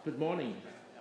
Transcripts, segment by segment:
Good morning.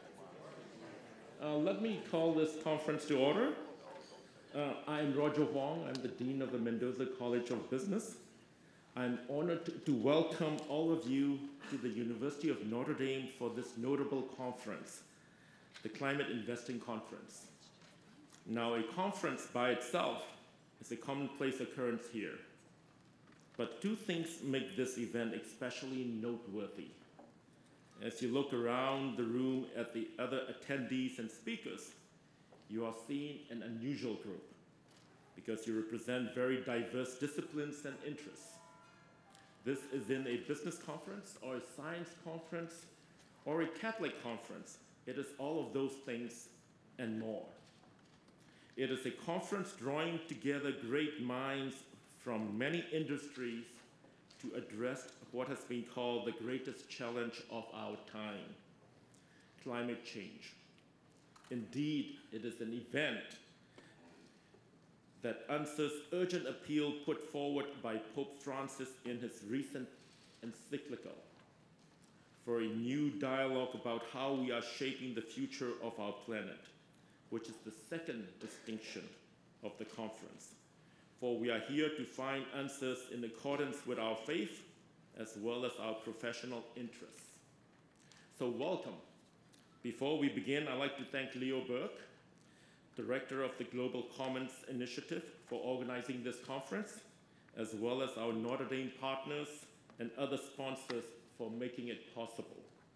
Let me call this conference to order. I'm Roger Huang. I'm the Dean of the Mendoza College of Business. I'm honored to welcome all of you to the University of Notre Dame for this notable conference, the Climate Investing Conference. Now, a conference by itself is a commonplace occurrence here, but two things make this event especially noteworthy. As you look around the room at the other attendees and speakers, you are seeing an unusual group because you represent very diverse disciplines and interests. This isn't a business conference or a science conference or a Catholic conference. It is all of those things and more. It is a conference drawing together great minds from many industries to address what has been called the greatest challenge of our time, climate change. Indeed, it is an event that answers urgent appeal put forward by Pope Francis in his recent encyclical for a new dialogue about how we are shaping the future of our planet, which is the second distinction of the conference. For we are here to find answers in accordance with our faith as well as our professional interests. So welcome. Before we begin, I'd like to thank Leo Burke, Director of the Global Commons Initiative, for organizing this conference, as well as our Notre Dame partners and other sponsors for making it possible.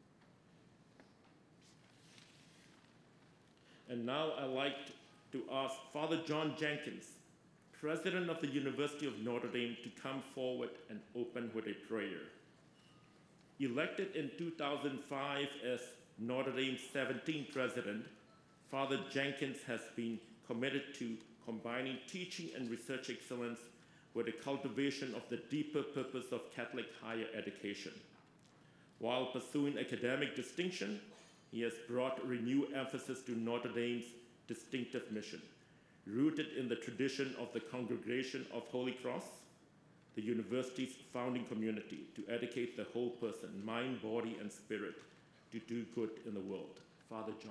And now I'd like to ask Father John Jenkins, President of the University of Notre Dame, to come forward and open with a prayer. Elected in 2005 as Notre Dame's 17th president, Father Jenkins has been committed to combining teaching and research excellence with the cultivation of the deeper purpose of Catholic higher education. While pursuing academic distinction, he has brought renewed emphasis to Notre Dame's distinctive mission, rooted in the tradition of the Congregation of Holy Cross, the university's founding community, to educate the whole person, mind, body, and spirit, to do good in the world. Father John.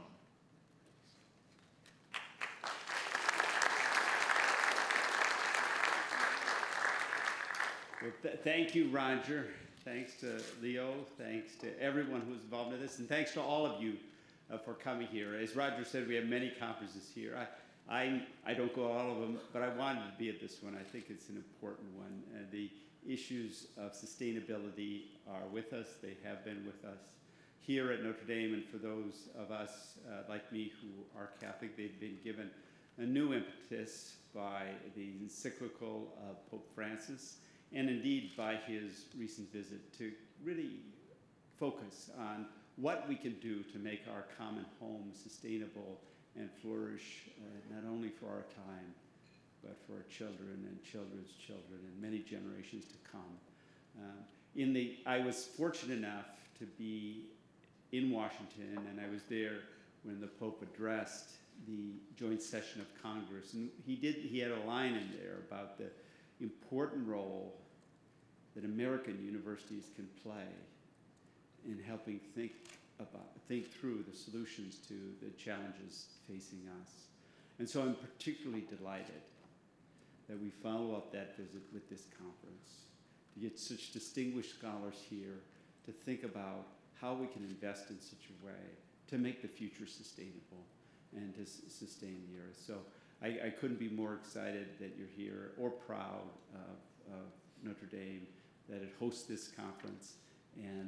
Well, thank you, Roger. Thanks to Leo. Thanks to everyone who's involved in this. And thanks to all of you for coming here. As Roger said, we have many conferences here. I don't go to all of them, but I wanted to be at this one. I think it's an important one. The issues of sustainability are with us. They have been with us here at Notre Dame. And for those of us like me who are Catholic, they've been given a new impetus by the encyclical of Pope Francis, and indeed by his recent visit, to really focus on what we can do to make our common home sustainable and flourish, not only for our time, but for our children and children's children and many generations to come. I was fortunate enough to be in Washington, and I was there when the Pope addressed the joint session of Congress. And he had a line in there about the important role that American universities can play in helping think through the solutions to the challenges facing us. And so I'm particularly delighted that we follow up that visit with this conference, to get such distinguished scholars here to think about how we can invest in such a way to make the future sustainable and to sustain the earth. So I couldn't be more excited that you're here, or proud of Notre Dame that it hosts this conference. And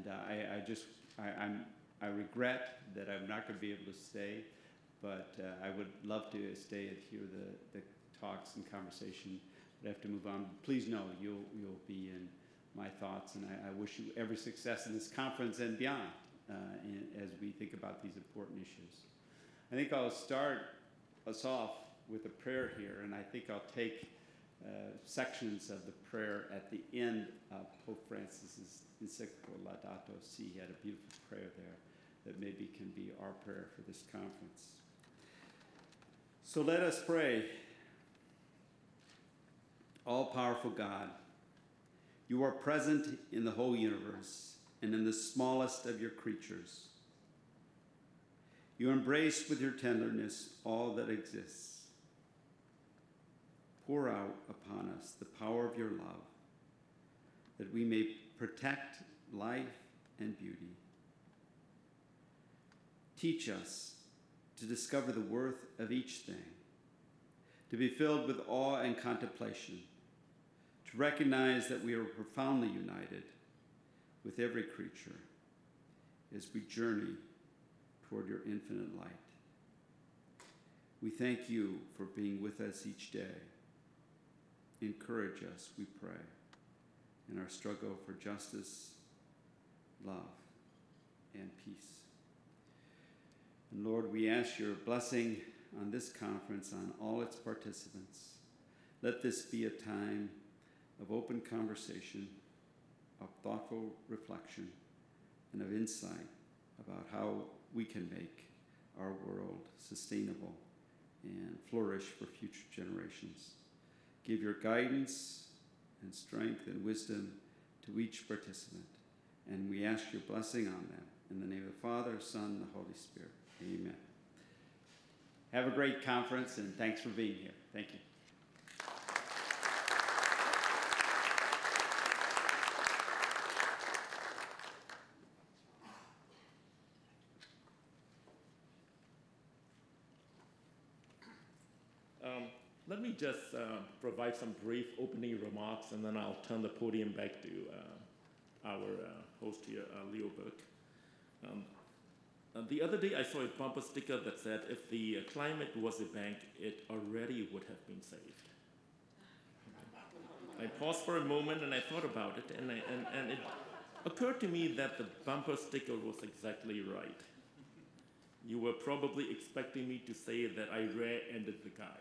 I regret that I'm not going to be able to stay, but I would love to stay and hear the talks and conversation. But I have to move on. Please know you'll be in my thoughts, and I wish you every success in this conference and beyond as we think about these important issues. I think I'll start us off with a prayer here, and I think I'll take sections of the prayer at the end of Pope Francis's encyclical Laudato Si. He had a beautiful prayer there that maybe can be our prayer for this conference. So let us pray. All-powerful God, you are present in the whole universe and in the smallest of your creatures. You embrace with your tenderness all that exists. Pour out upon us the power of your love, that we may protect life and beauty. Teach us to discover the worth of each thing, to be filled with awe and contemplation, to recognize that we are profoundly united with every creature as we journey toward your infinite light. We thank you for being with us each day. Encourage us, we pray, in our struggle for justice, love, and peace. And Lord, we ask your blessing on this conference, on all its participants. Let this be a time of open conversation, of thoughtful reflection, and of insight about how we can make our world sustainable and flourish for future generations. Give your guidance and strength and wisdom to each participant, and we ask your blessing on them. In the name of the Father, Son, and the Holy Spirit. Amen. Have a great conference, and thanks for being here. Thank you. Let me just provide some brief opening remarks, and then I'll turn the podium back to our host here, Leo Burke. The other day, I saw a bumper sticker that said, if the climate was a bank, it already would have been saved. I paused for a moment, and I thought about it, and it occurred to me that the bumper sticker was exactly right. You were probably expecting me to say that I rear-ended the guy.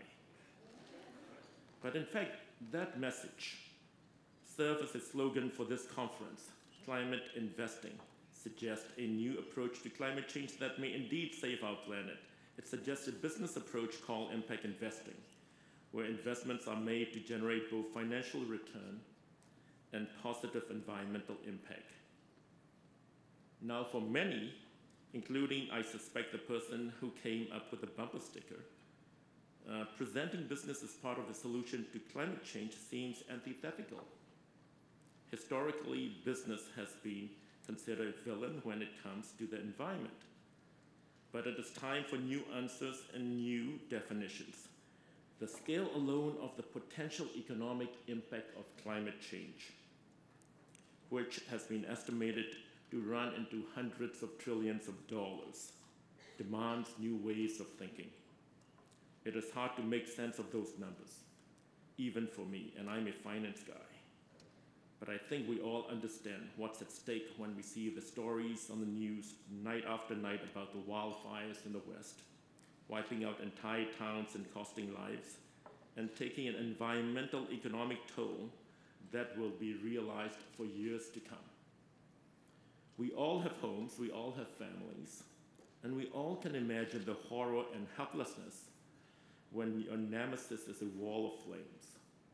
But in fact, that message serves as a slogan for this conference. Climate investing suggests a new approach to climate change that may indeed save our planet. It suggests a business approach called impact investing, where investments are made to generate both financial return and positive environmental impact. Now, for many, including, I suspect, the person who came up with the bumper sticker, presenting business as part of the solution to climate change seems antithetical. Historically, business has been considered a villain when it comes to the environment. But it is time for new answers and new definitions. The scale alone of the potential economic impact of climate change, which has been estimated to run into hundreds of trillions of dollars, demands new ways of thinking. It is hard to make sense of those numbers, even for me, and I'm a finance guy. But I think we all understand what's at stake when we see the stories on the news night after night about the wildfires in the West, wiping out entire towns and costing lives, and taking an environmental economic toll that will be realized for years to come. We all have homes, we all have families, and we all can imagine the horror and helplessness when your nemesis is a wall of flames.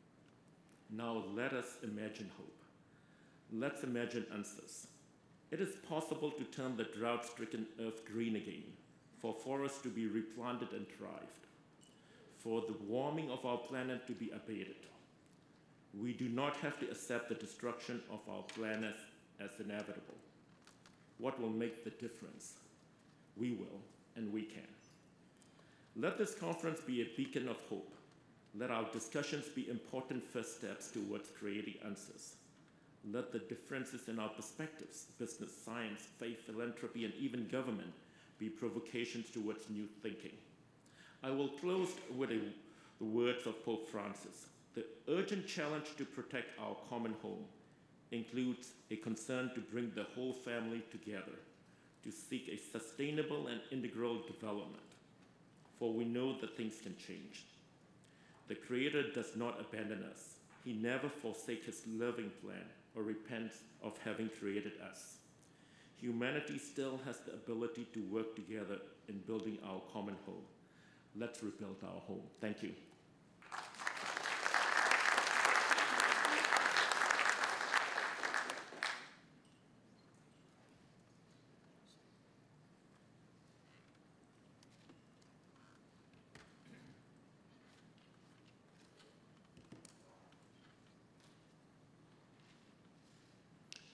Now let us imagine hope. Let's imagine answers. It is possible to turn the drought-stricken earth green again, for forests to be replanted and thrived, for the warming of our planet to be abated. We do not have to accept the destruction of our planet as inevitable. What will make the difference? We will, and we can. Let this conference be a beacon of hope. Let our discussions be important first steps towards creating answers. Let the differences in our perspectives, business, science, faith, philanthropy, and even government, be provocations towards new thinking. I will close with the words of Pope Francis. The urgent challenge to protect our common home includes a concern to bring the whole family together, to seek a sustainable and integral development. For we know that things can change. The Creator does not abandon us. He never forsakes his loving plan or repents of having created us. Humanity still has the ability to work together in building our common home. Let's rebuild our home. Thank you.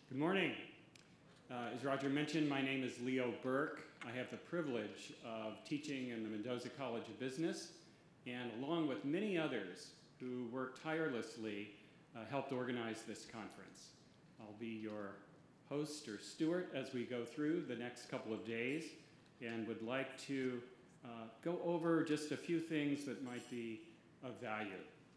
Good morning. As Roger mentioned, my name is Leo Burke. I have the privilege of teaching in the Mendoza College of Business, and along with many others who work tirelessly, helped organize this conference. I'll be your host or steward as we go through the next couple of days, and would like to go over just a few things that might be of value.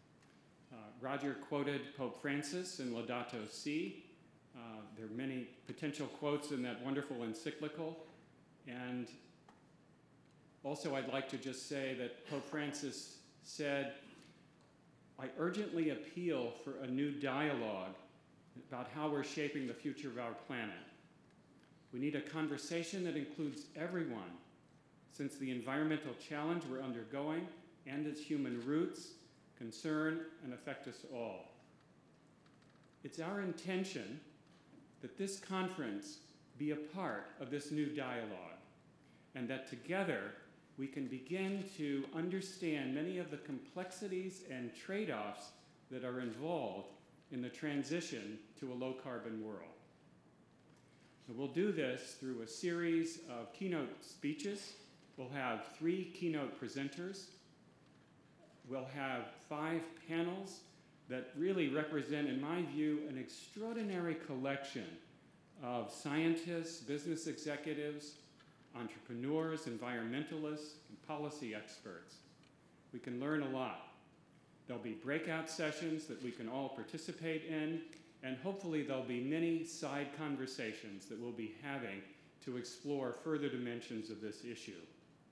Roger quoted Pope Francis in Laudato Si. There are many potential quotes in that wonderful encyclical, and also I'd like to just say that Pope Francis said, "I urgently appeal for a new dialogue about how we're shaping the future of our planet. We need a conversation that includes everyone, since the environmental challenge we're undergoing and its human roots concern and affect us all. It's our intention that this conference be a part of this new dialogue, and that together we can begin to understand many of the complexities and trade-offs that are involved in the transition to a low-carbon world. And we'll do this through a series of keynote speeches. We'll have 3 keynote presenters. We'll have 5 panels that really represent, in my view, an extraordinary collection of scientists, business executives, entrepreneurs, environmentalists, and policy experts. We can learn a lot. There'll be breakout sessions that we can all participate in, and hopefully there'll be many side conversations that we'll be having to explore further dimensions of this issue.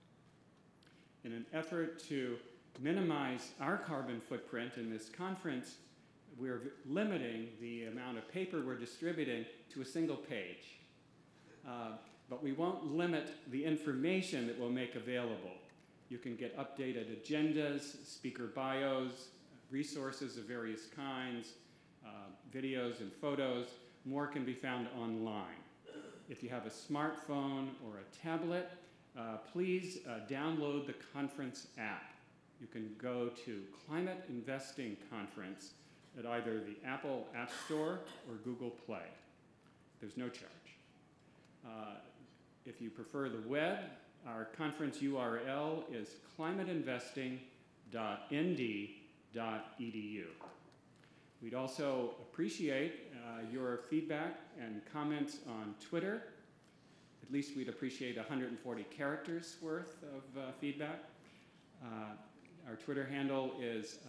In an effort to minimize our carbon footprint in this conference, we're limiting the amount of paper we're distributing to a single page. But we won't limit the information that we'll make available. You can get updated agendas, speaker bios, resources of various kinds, videos and photos. More can be found online. If you have a smartphone or a tablet, please download the conference app. You can go to Climate Investing Conference at either the Apple App Store or Google Play. There's no charge. If you prefer the web, our conference URL is climateinvesting.nd.edu. We'd also appreciate your feedback and comments on Twitter. At least we'd appreciate 140 characters worth of feedback. Our Twitter handle is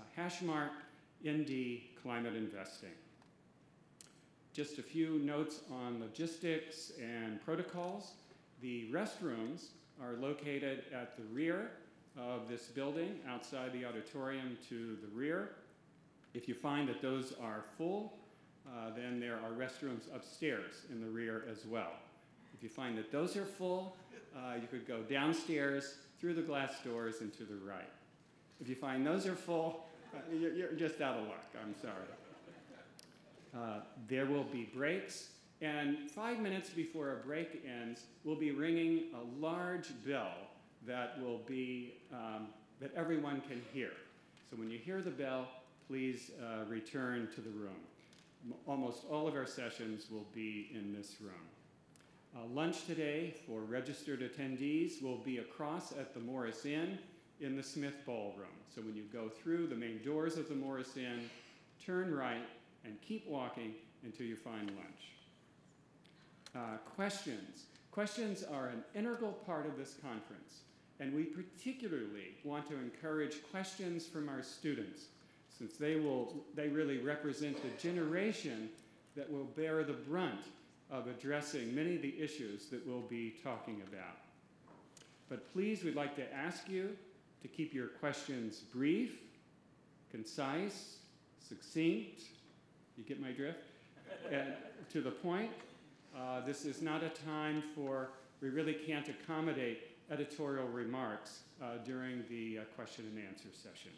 #NDClimateInvesting. Just a few notes on logistics and protocols. The restrooms are located at the rear of this building, outside the auditorium to the rear. If you find that those are full, then there are restrooms upstairs in the rear as well. If you find that those are full, you could go downstairs through the glass doors and to the right. If you find those are full, you're just out of luck, I'm sorry. There will be breaks, and 5 minutes before a break ends, we'll be ringing a large bell that will be, that everyone can hear. So when you hear the bell, please return to the room. Almost all of our sessions will be in this room. Lunch today for registered attendees will be across at the Morris Inn in the Smith Ballroom. So when you go through the main doors of the Morris Inn, turn right and keep walking until you find lunch. Questions. Questions are an integral part of this conference, and we particularly want to encourage questions from our students, since they really represent the generation that will bear the brunt of addressing many of the issues that we'll be talking about. But please, we'd like to ask you to keep your questions brief, concise, succinct. You get my drift? And to the point. This is not a time we really can't accommodate editorial remarks during the question and answer session.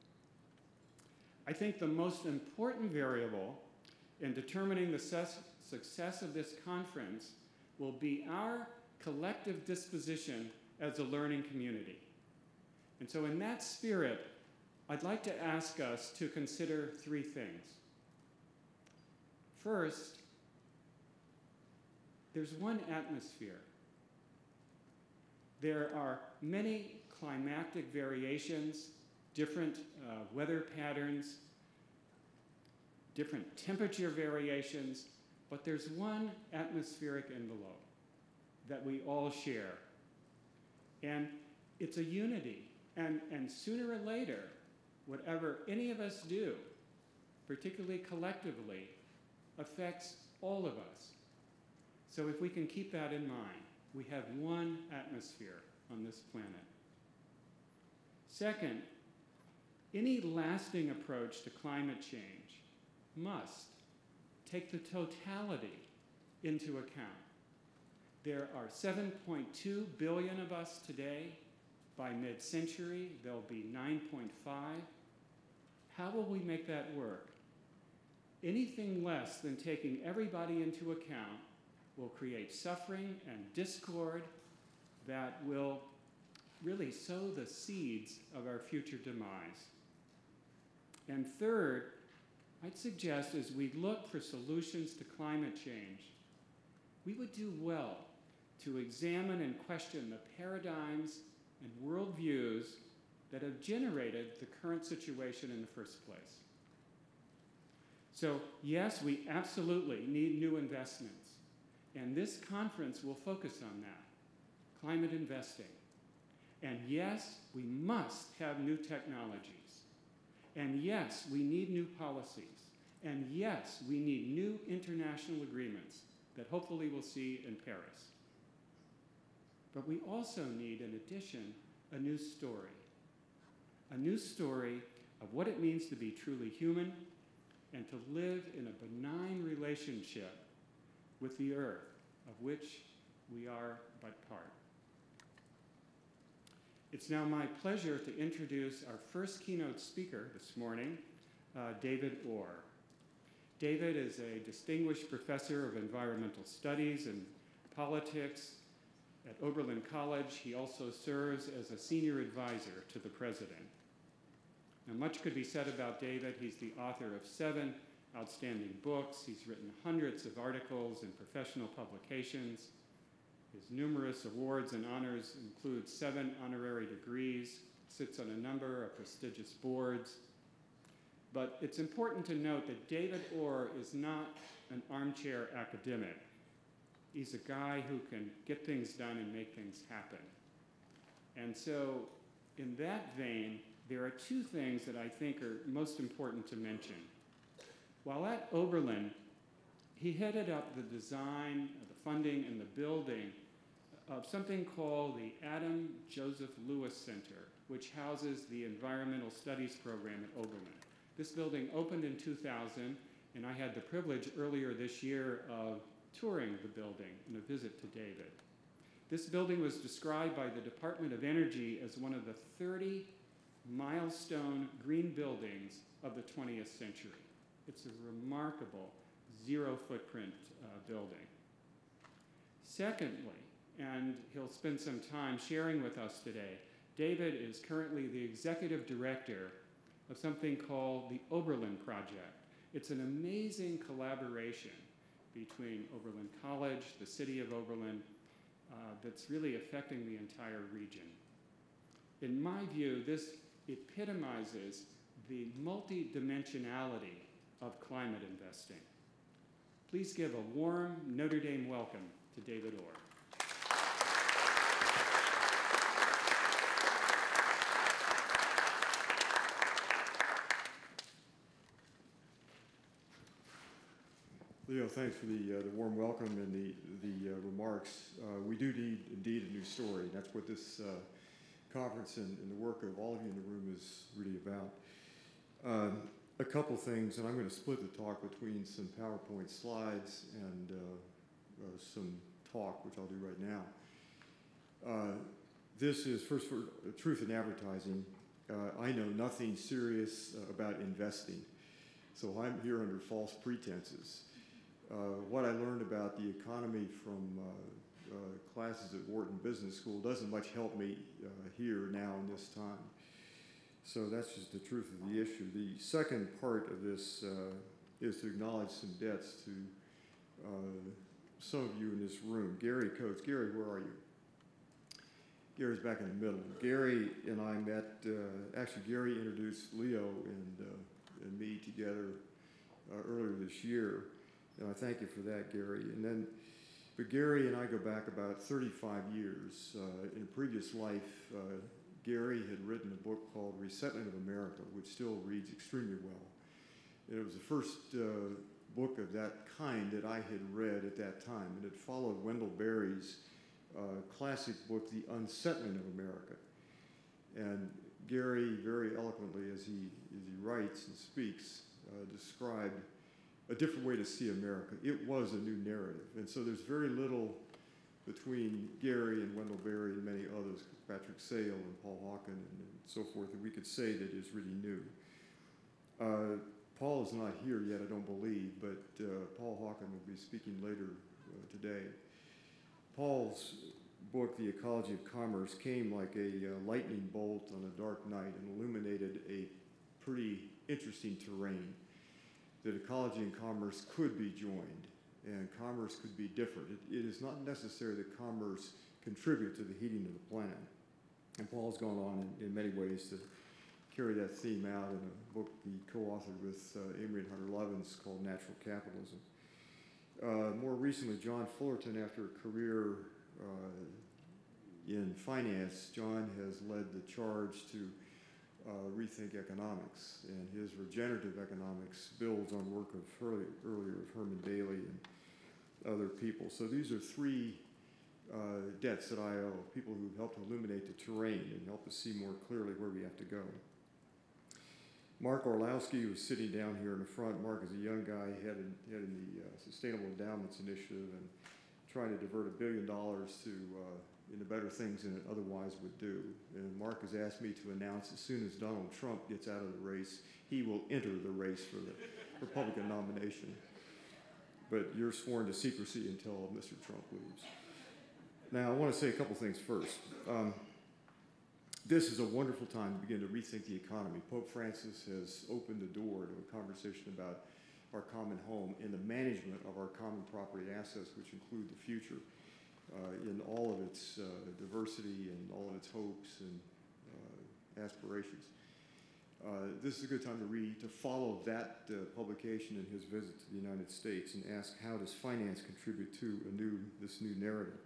I think the most important variable in determining the success of this conference will be our collective disposition as a learning community. And so in that spirit, I'd like to ask us to consider 3 things. First, there's one atmosphere. There are many climatic variations, different weather patterns, different temperature variations, but there's one atmospheric envelope that we all share. And it's a unity. And sooner or later, whatever any of us do, particularly collectively, affects all of us. So if we can keep that in mind, we have one atmosphere on this planet. Second, any lasting approach to climate change must take the totality into account. There are 7.2 billion of us today. By mid-century, there'll be 9.5. How will we make that work? Anything less than taking everybody into account will create suffering and discord that will really sow the seeds of our future demise. And third, I'd suggest as we look for solutions to climate change, we would do well to examine and question the paradigms and worldviews that have generated the current situation in the first place. So yes, we absolutely need new investments, and this conference will focus on that, climate investing. And yes, we must have new technologies. And yes, we need new policies. And yes, we need new international agreements that hopefully we'll see in Paris. But we also need, in addition, a new story of what it means to be truly human and to live in a benign relationship with the earth, of which we are but part. It's now my pleasure to introduce our first keynote speaker this morning, David Orr. David is a distinguished professor of environmental studies and politics at Oberlin College. He also serves as a senior advisor to the president. Now, much could be said about David. He's the author of 7 outstanding books. He's written hundreds of articles in professional publications. His numerous awards and honors include 7 honorary degrees, sits on a number of prestigious boards. But it's important to note that David Orr is not an armchair academic. He's a guy who can get things done and make things happen. And so, in that vein, there are 2 things that I think are most important to mention. While at Oberlin, he headed up the design, the funding, and the building of something called the Adam Joseph Lewis Center, which houses the Environmental Studies program at Oberlin. This building opened in 2000, and I had the privilege earlier this year of touring the building in a visit to David. This building was described by the Department of Energy as one of the 30 milestone green buildings of the 20th century. It's a remarkable zero-footprint building. Secondly, and he'll spend some time sharing with us today, David is currently the executive director of something called the Oberlin Project. It's an amazing collaboration between Oberlin College, the city of Oberlin, that's really affecting the entire region. In my view, this epitomizes the multidimensionality of climate investing. Please give a warm Notre Dame welcome to David Orr. Leo, thanks for the warm welcome and the remarks. We do need, indeed, a new story. That's what this conference and the work of all of you in the room is really about. A couple things, and I'm going to split the talk between some PowerPoint slides and some talk, which I'll do right now. This is, first, for truth in advertising. I know nothing serious about investing, so I'm here under false pretenses. What I learned about the economy from classes at Wharton Business School doesn't much help me here now in this time. So that's just the truth of the issue. The second part of this is to acknowledge some debts to some of you in this room. Gary Coates. Gary, where are you? Gary's back in the middle. Gary and I met, actually Gary introduced Leo and me together earlier this year. And I thank you for that, Gary. But Gary and I go back about 35 years. In a previous life, Gary had written a book called Resettlement of America, which still reads extremely well. And it was the first book of that kind that I had read at that time. And it followed Wendell Berry's classic book, The Unsettling of America. And Gary, very eloquently, as he writes and speaks, described a different way to see America. It was a new narrative. And so there's very little between Gary and Wendell Berry and many others, Patrick Sale and Paul Hawken and so forth, that we could say that is really new. Paul is not here yet, I don't believe, but Paul Hawken will be speaking later today. Paul's book, The Ecology of Commerce, came like a lightning bolt on a dark night and illuminated a pretty interesting terrain. That ecology and commerce could be joined, and commerce could be different. It is not necessary that commerce contribute to the heating of the planet. And Paul's gone on in many ways to carry that theme out in a book he co-authored with Amory and Hunter Levins called Natural Capitalism. More recently, John Fullerton, after a career in finance, John has led the charge to rethink economics, and his regenerative economics builds on work of earlier of Herman Daly and other people. So these are three debts that I owe, people who helped illuminate the terrain and help us see more clearly where we have to go. Mark Orlowski was sitting down here in the front. Mark is a young guy heading the Sustainable Endowments Initiative and trying to divert $1 billion to into better things than it otherwise would do. And Mark has asked me to announce as soon as Donald Trump gets out of the race, he will enter the race for the Republican nomination. But you're sworn to secrecy until Mr. Trump leaves. Now, I want to say a couple things first. This is a wonderful time to begin to rethink the economy. Pope Francis has opened the door to a conversation about our common home and the management of our common property assets, which include the future. In all of its diversity and all of its hopes and aspirations. This is a good time to follow that publication and his visit to the United States and ask, how does finance contribute to this new narrative?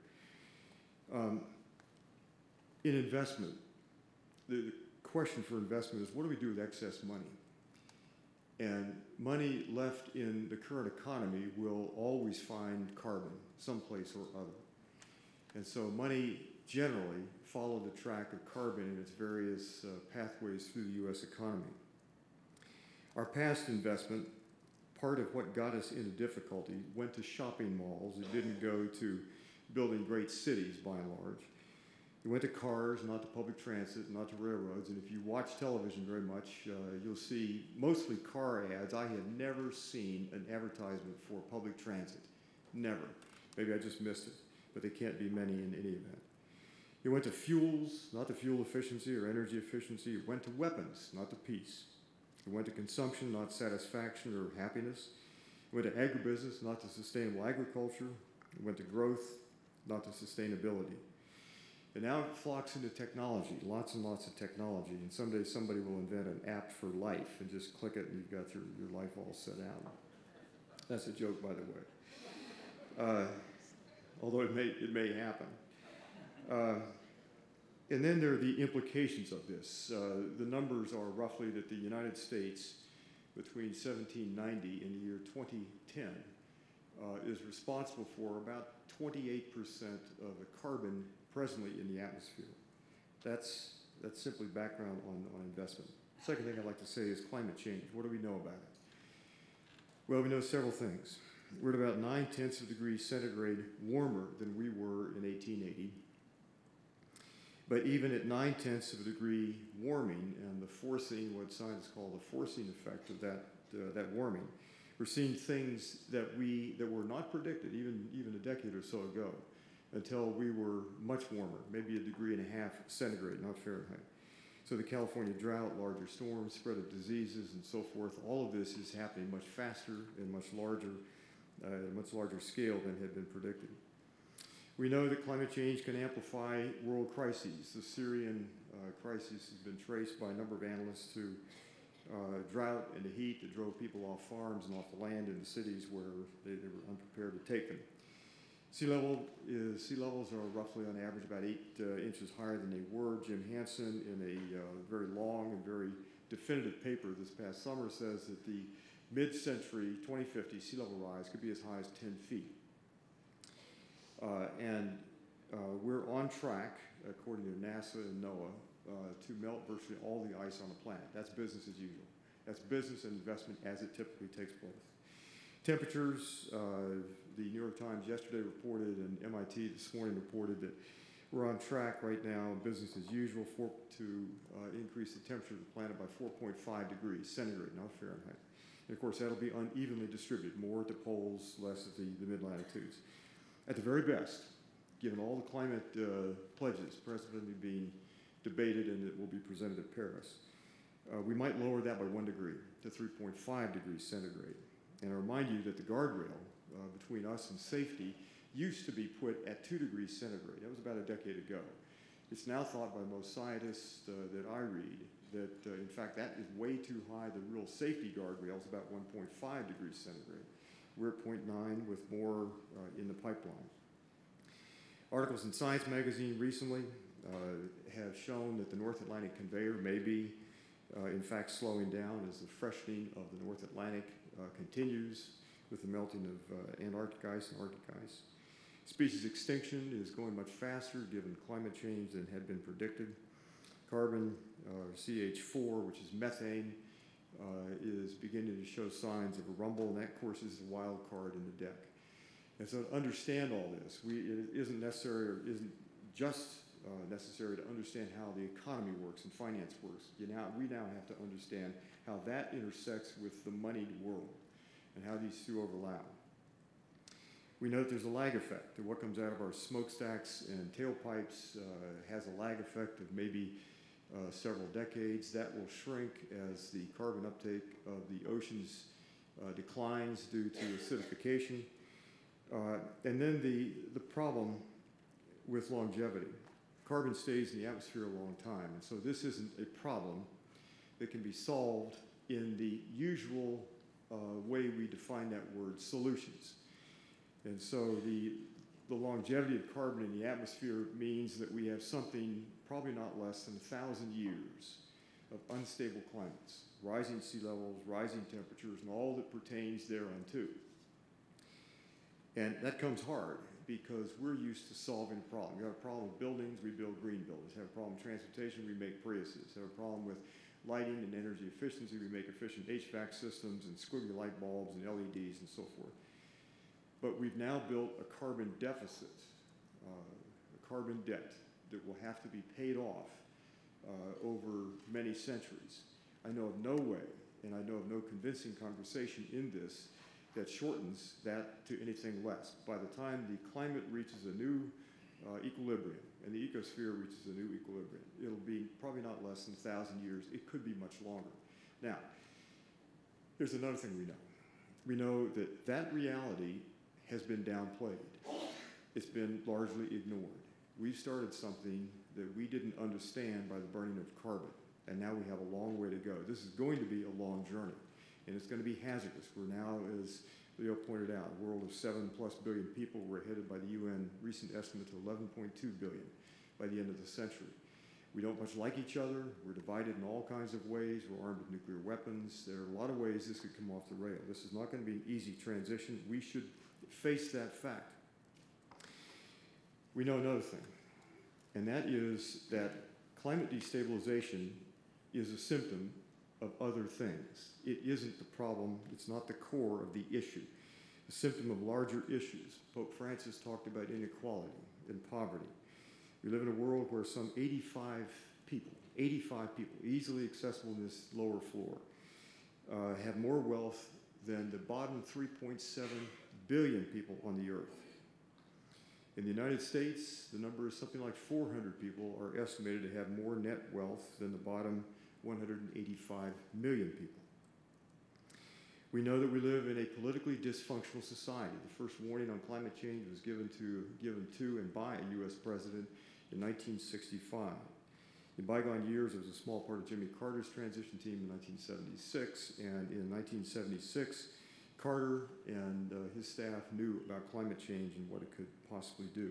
In investment, the question for investment is, what do we do with excess money? And money left in the current economy will always find carbon someplace or other. And so money generally followed the track of carbon in its various pathways through the U.S. economy. Our past investment, part of what got us into difficulty, went to shopping malls. It didn't go to building great cities, by and large. It went to cars, not to public transit, not to railroads. And if you watch television very much, you'll see mostly car ads. I have never seen an advertisement for public transit. Never. Maybe I just missed it. But they can't be many in any event. It went to fuels, not to fuel efficiency or energy efficiency. It went to weapons, not to peace. It went to consumption, not satisfaction or happiness. It went to agribusiness, not to sustainable agriculture. It went to growth, not to sustainability. And now it flocks into technology, lots and lots of technology. And someday somebody will invent an app for life and just click it and you've got your life all set out. That's a joke, by the way. Although it may happen. And then there are the implications of this. The numbers are roughly that the United States, between 1790 and the year 2010, is responsible for about 28% of the carbon presently in the atmosphere. That's simply background on investment. The second thing I'd like to say is climate change. What do we know about it? Well, we know several things. We're at about 9/10 of degrees centigrade warmer than we were in 1880. But even at 9/10 of a degree warming and the forcing, what scientists call the forcing effect of that warming, we're seeing things that were not predicted even a decade or so ago, until we were much warmer, maybe 1.5 degrees centigrade, not Fahrenheit. So the California drought, larger storms, spread of diseases, and so forth, all of this is happening much faster and much larger at a much larger scale than had been predicted. We know that climate change can amplify world crises. The Syrian crisis has been traced by a number of analysts to drought and the heat that drove people off farms and off the land into cities where they were unprepared to take them. Sea levels are roughly on average about 8 inches higher than they were. Jim Hansen, in a very long and very definitive paper this past summer, says that the mid-century 2050 sea level rise could be as high as 10 feet. We're on track, according to NASA and NOAA, to melt virtually all the ice on the planet. That's business as usual. That's business and investment as it typically takes place. Temperatures, the New York Times yesterday reported, and MIT this morning reported that we're on track right now, business as usual, to increase the temperature of the planet by 4.5 degrees centigrade, not Fahrenheit. And of course, that'll be unevenly distributed, more at the poles, less at the mid-latitudes. At the very best, given all the climate pledges presently being debated and that will be presented at Paris, we might lower that by 1 degree to 3.5 degrees centigrade. And I remind you that the guardrail between us and safety used to be put at 2 degrees centigrade. That was about a decade ago. It's now thought by most scientists that I read that, in fact, that is way too high. The real safety guardrail is about 1.5 degrees centigrade. We're at 0.9 with more in the pipeline. Articles in Science magazine recently have shown that the North Atlantic conveyor may be, in fact, slowing down as the freshening of the North Atlantic continues with the melting of Antarctic ice and Arctic ice. Species extinction is going much faster given climate change than had been predicted. Carbon, CH4, which is methane, is beginning to show signs of a rumble, and that, of course, is the wild card in the deck. And so to understand all this, it isn't necessary or isn't just necessary to understand how the economy works and finance works. We now have to understand how that intersects with the moneyed world and how these two overlap. We know that there's a lag effect, that what comes out of our smokestacks and tailpipes has a lag effect of maybe several decades. That will shrink as the carbon uptake of the oceans declines due to acidification. And then the problem with longevity. Carbon stays in the atmosphere a long time, and so this isn't a problem that can be solved in the usual way we define that word, solutions. And so the longevity of carbon in the atmosphere means that we have something probably not less than 1,000 years of unstable climates, rising sea levels, rising temperatures, and all that pertains thereunto. And that comes hard because we're used to solving a problem. You have a problem with buildings, we build green buildings. Have a problem with transportation, we make Priuses. Have a problem with lighting and energy efficiency, we make efficient HVAC systems and squiggly light bulbs and LEDs and so forth. But we've now built a carbon deficit, a carbon debt that will have to be paid off over many centuries. I know of no way, and I know of no convincing conversation in this that shortens that to anything less. By the time the climate reaches a new equilibrium and the ecosphere reaches a new equilibrium, it'll be probably not less than 1,000 years. It could be much longer. Now, here's another thing we know. We know that that reality has been downplayed. It's been largely ignored. We've started something that we didn't understand by the burning of carbon, and now we have a long way to go. This is going to be a long journey, and it's going to be hazardous. We're now, as Leo pointed out, a world of 7+ billion people. We're headed by the UN recent estimate to 11.2 billion by the end of the century. We don't much like each other. We're divided in all kinds of ways. We're armed with nuclear weapons. There are a lot of ways this could come off the rail. This is not going to be an easy transition. We should face that fact. We know another thing, and that is that climate destabilization is a symptom of other things. It isn't the problem. It's not the core of the issue. A symptom of larger issues. Pope Francis talked about inequality and poverty. We live in a world where some 85 people, easily accessible in this lower floor, have more wealth than the bottom 3.7 billion people on the earth. In the United States, the number is something like 400 people are estimated to have more net wealth than the bottom 185 million people. We know that we live in a politically dysfunctional society. The first warning on climate change was given to and by a U.S. president in 1965. In bygone years, it was a small part of Jimmy Carter's transition team in 1976, and in 1976, Carter and his staff knew about climate change and what it could possibly do.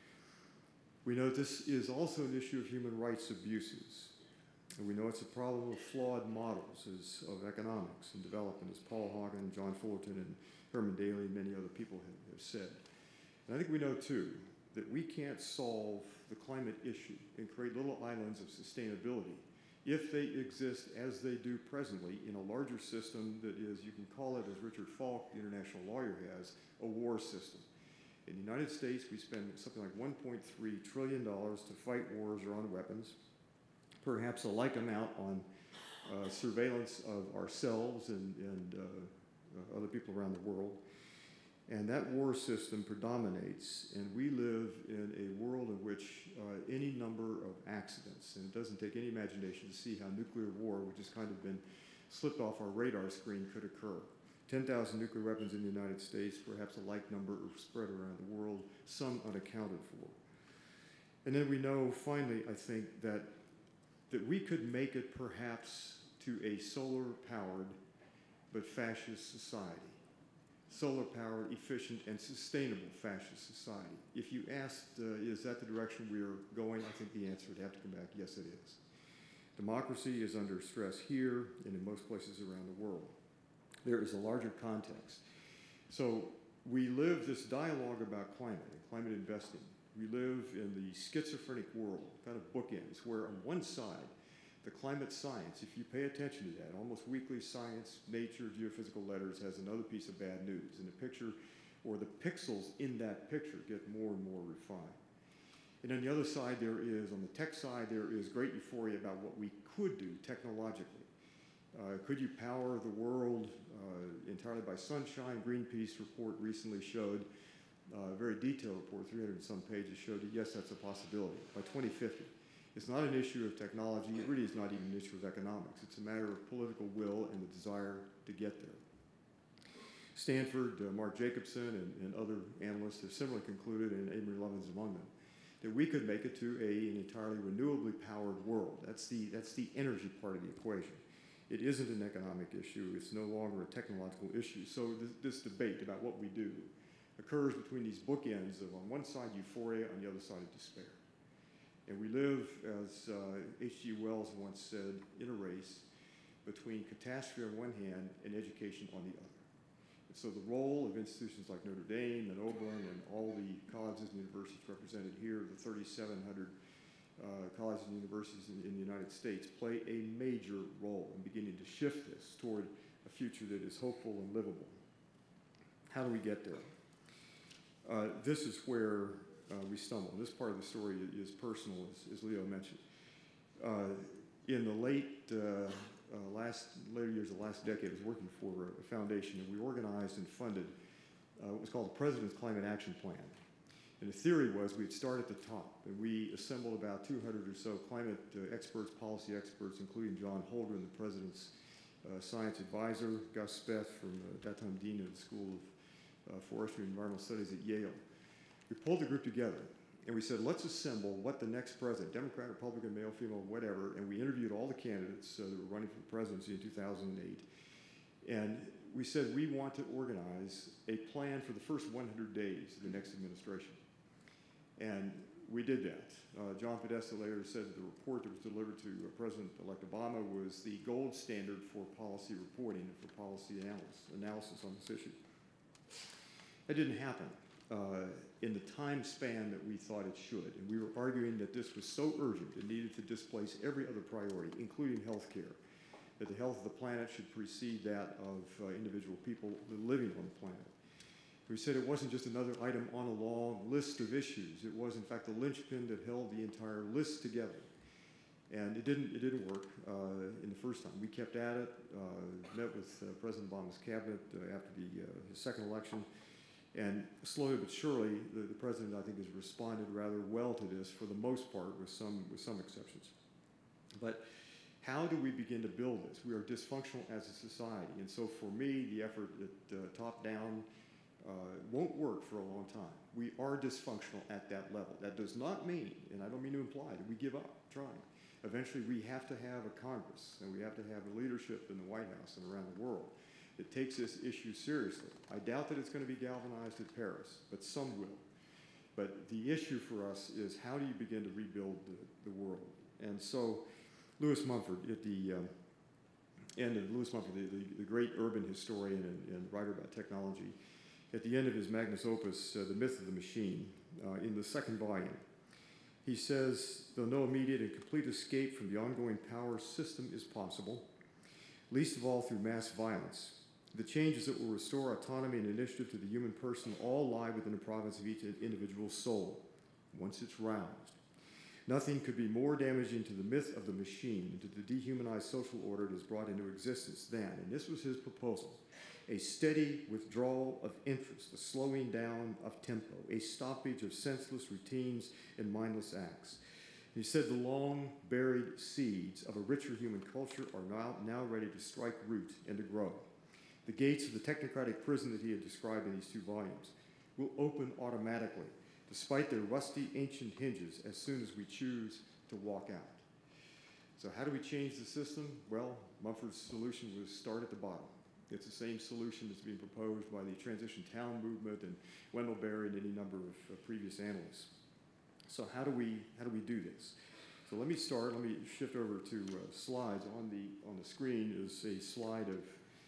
We know this is also an issue of human rights abuses. And we know it's a problem of flawed models of economics and development, as Paul Hogan, John Fullerton, and Herman Daly and many other people have said. And I think we know, too, that we can't solve the climate issue and create little islands of sustainability if they exist as they do presently in a larger system that is, you can call it, as Richard Falk, the international lawyer, has, a war system. In the United States, we spend something like $1.3 trillion to fight wars or on weapons, perhaps a like amount on surveillance of ourselves and other people around the world. And that war system predominates, and we live in a world in which any number of accidents, and it doesn't take any imagination to see how nuclear war, which has kind of been slipped off our radar screen, could occur. 10,000 nuclear weapons in the United States, perhaps a like number are spread around the world, some unaccounted for. And then we know, finally, I think, that we could make it perhaps to a solar-powered but fascist society. Solar-powered, efficient, and sustainable fascist society. If you asked, is that the direction we are going, I think the answer would have to come back, yes, it is. Democracy is under stress here and in most places around the world. There is a larger context. So we live this dialogue about climate and climate investing. We live in the schizophrenic world, kind of bookends, where on one side, the climate science, if you pay attention to that, almost weekly Science, Nature, Geophysical Letters has another piece of bad news. And the picture, or the pixels in that picture, get more and more refined. And on the other side, there is, on the tech side, there is great euphoria about what we could do technologically. Could you power the world entirely by sunshine? Greenpeace report recently showed, a very detailed report, 300 and some pages, showed that yes, that's a possibility by 2050. It's not an issue of technology. It really is not even an issue of economics. It's a matter of political will and the desire to get there. Stanford, Mark Jacobson, and other analysts have similarly concluded, and Amory Levin's among them, that we could make it to an entirely renewably powered world. That's the energy part of the equation. It isn't an economic issue. It's no longer a technological issue. So this debate about what we do occurs between these bookends of, on one side, euphoria, on the other side, of despair. And we live, as H.G. Wells once said, in a race between catastrophe on one hand and education on the other. And so the role of institutions like Notre Dame and Oberlin and all the colleges and universities represented here, the 3,700 colleges and universities in the United States, play a major role in beginning to shift this toward a future that is hopeful and livable. How do we get there? This is where we stumble. This part of the story is personal, as Leo mentioned. In the later years of the last decade, I was working for a foundation, and we organized and funded what was called the President's Climate Action Plan. And the theory was we'd start at the top, and we assembled about 200 or so climate experts, policy experts, including John Holdren, the President's science advisor, Gus Speth, from at that time Dean of the School of Forestry and Environmental Studies at Yale. We pulled the group together, and we said, let's assemble what the next president, Democrat, Republican, male, female, whatever, and we interviewed all the candidates that were running for the presidency in 2008. And we said, we want to organize a plan for the first 100 days of the next administration. And we did that. John Podesta later said that the report that was delivered to President-elect Obama was the gold standard for policy reporting and for policy analysis on this issue. That didn't happen in the time span that we thought it should. And we were arguing that this was so urgent it needed to displace every other priority, including health care, that the health of the planet should precede that of individual people living on the planet. We said it wasn't just another item on a long list of issues. It was, in fact, the linchpin that held the entire list together. And it didn't work in the first time. We kept at it, met with President Obama's cabinet after his second election, and slowly but surely, the president, I think, has responded rather well to this for the most part, with some exceptions. But How do we begin to build this? We are dysfunctional as a society. And so for me, the effort at top-down won't work for a long time. We are dysfunctional at that level. That does not mean, and I don't mean to imply, that we give up trying. Eventually, we have to have a Congress, and we have to have a leadership in the White House and around the world that takes this issue seriously. I doubt that it's going to be galvanized at Paris, but some will. But the issue for us is, how do you begin to rebuild the world? And so Lewis Mumford, at the end of Lewis Mumford, the great urban historian and writer about technology, at the end of his magnus opus, The Myth of the Machine, in the second volume, he says, though no immediate and complete escape from the ongoing power system is possible, least of all through mass violence, the changes that will restore autonomy and initiative to the human person all lie within the province of each individual soul, once it's roused. Nothing could be more damaging to the myth of the machine and to the dehumanized social order it has brought into existence than, and this was his proposal, a steady withdrawal of interest, a slowing down of tempo, a stoppage of senseless routines and mindless acts. He said the long-buried seeds of a richer human culture are now ready to strike root and to grow. The gates of the technocratic prison that he had described in these two volumes will open automatically, despite their rusty ancient hinges, as soon as we choose to walk out. So how do we change the system? Well, Mumford's solution was start at the bottom. It's the same solution that's being proposed by the Transition Town Movement and Wendell Berry and any number of previous analysts. So how do we do this? So let me shift over to slides. On the screen is a slide of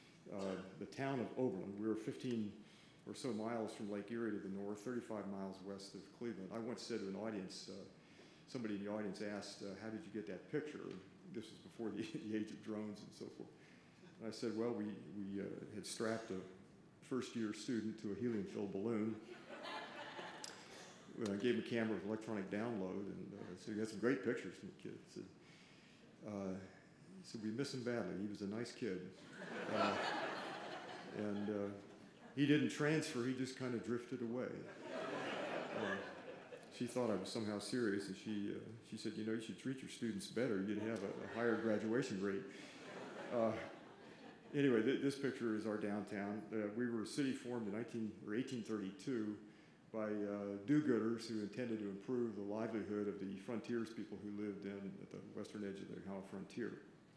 the town of Oberlin. We're 15 or so miles from Lake Erie to the north, 35 miles west of Cleveland. I once said to an audience, somebody in the audience asked, how did you get that picture? This was before the age of drones and so forth. And I said, well, we had strapped a first-year student to a helium-filled balloon. I gave him a camera with electronic download, and so he got some great pictures from the kid. He said, we miss him badly. He was a nice kid. And he didn't transfer, he just kind of drifted away. She thought I was somehow serious, and she said, you know, you should treat your students better. You'd have a higher graduation rate. Anyway, this picture is our downtown. We were a city formed in 1832 by do-gooders who intended to improve the livelihood of the frontiers people who lived at the western edge of the Ohio frontier.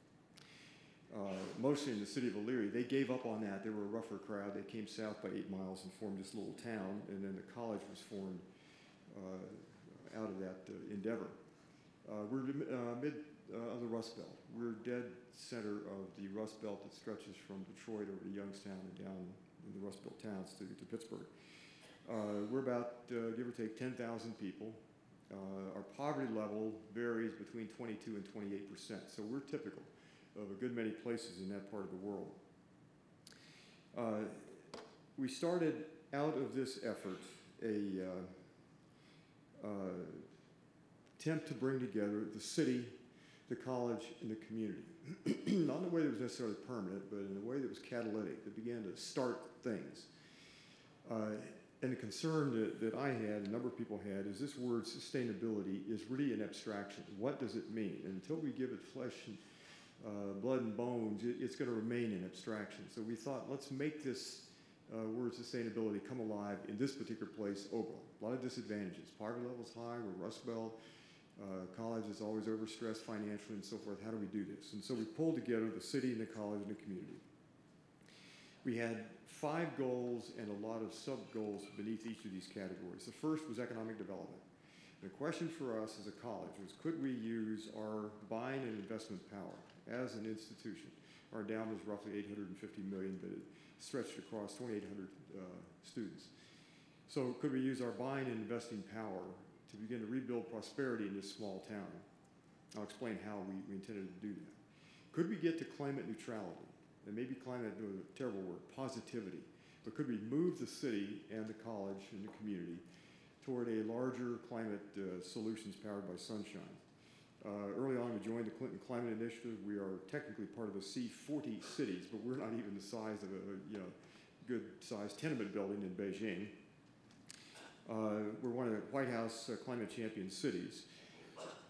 Mostly in the city of Elyria. They gave up on that. They were a rougher crowd. They came south by 8 miles and formed this little town, and then the college was formed out of that endeavor. We're mid of the Rust Belt. We're dead center of the Rust Belt that stretches from Detroit over to Youngstown and down in the Rust Belt towns to Pittsburgh. We're about, give or take, 10,000 people. Our poverty level varies between 22 and 28%, so we're typical of a good many places in that part of the world. We started out of this effort a attempt to bring together the city, the college, and the community. Not in a way that was necessarily permanent, but in a way that was catalytic, that began to start things. And the concern that I had, a number of people had, is this word sustainability is really an abstraction. What does it mean? And until we give it flesh and blood and bones, it's going to remain an abstraction. So we thought, let's make this word sustainability come alive in this particular place, Oberlin. A lot of disadvantages. Poverty level's high, we're Rust Belt. College is always overstressed financially and so forth. How do we do this? And so we pulled together the city and the college and the community. We had 5 goals and a lot of sub-goals beneath each of these categories. The first was economic development. The question for us as a college was, could we use our buying and investment power as an institution? Our endowment is roughly $850 million, but it stretched across 2,800 students. So could we use our buying and investing power to begin to rebuild prosperity in this small town? I'll explain how we intended to do that. Could we get to climate neutrality? And maybe climate is a terrible word, positivity. But could we move the city and the college and the community toward a larger climate solutions powered by sunshine? Early on, we joined the Clinton Climate Initiative. We are technically part of the C40 cities, but we're not even the size of a good-sized tenement building in Beijing. We're one of the White House climate champion cities.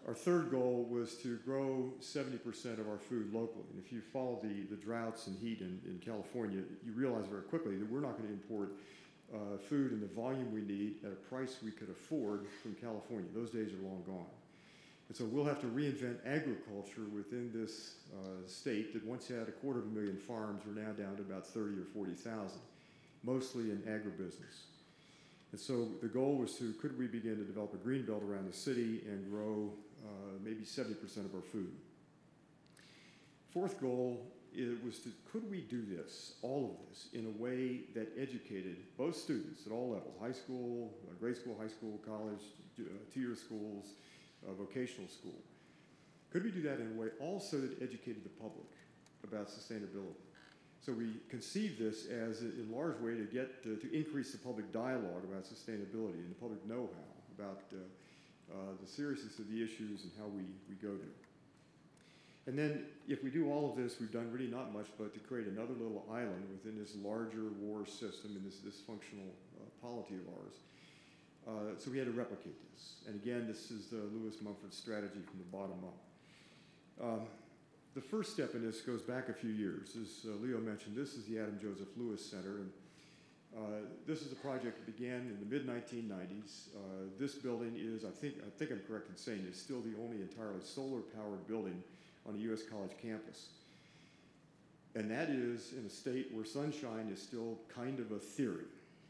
Our third goal was to grow 70% of our food locally. And if you follow the droughts and heat in California, you realize very quickly that we're not going to import food in the volume we need at a price we could afford from California. Those days are long gone. And so we'll have to reinvent agriculture within this state that once had 250,000 farms. We're now down to about 30 or 40,000, mostly in agribusiness. And so the goal was could we begin to develop a green belt around the city and grow maybe 70% of our food? Fourth goal was could we do this, all of this, in a way that educated both students at all levels, high school, grade school, high school, college, two-year schools, vocational school. Could we do that in a way also that educated the public about sustainability? So we conceived this as a large way to get to increase the public dialogue about sustainability and the public know-how about the seriousness of the issues and how we go there. And then if we do all of this, we've done really not much but to create another little island within this larger war system and this dysfunctional polity of ours. So we had to replicate this. And again, this is the Lewis Mumford strategy from the bottom up. The first step in this goes back a few years. As Leo mentioned, this is the Adam Joseph Lewis Center. And this is a project that began in the mid-1990s. This building is, I think I'm correct in saying, is still the only entirely solar-powered building on a U.S. college campus. And that is in a state where sunshine is still kind of a theory.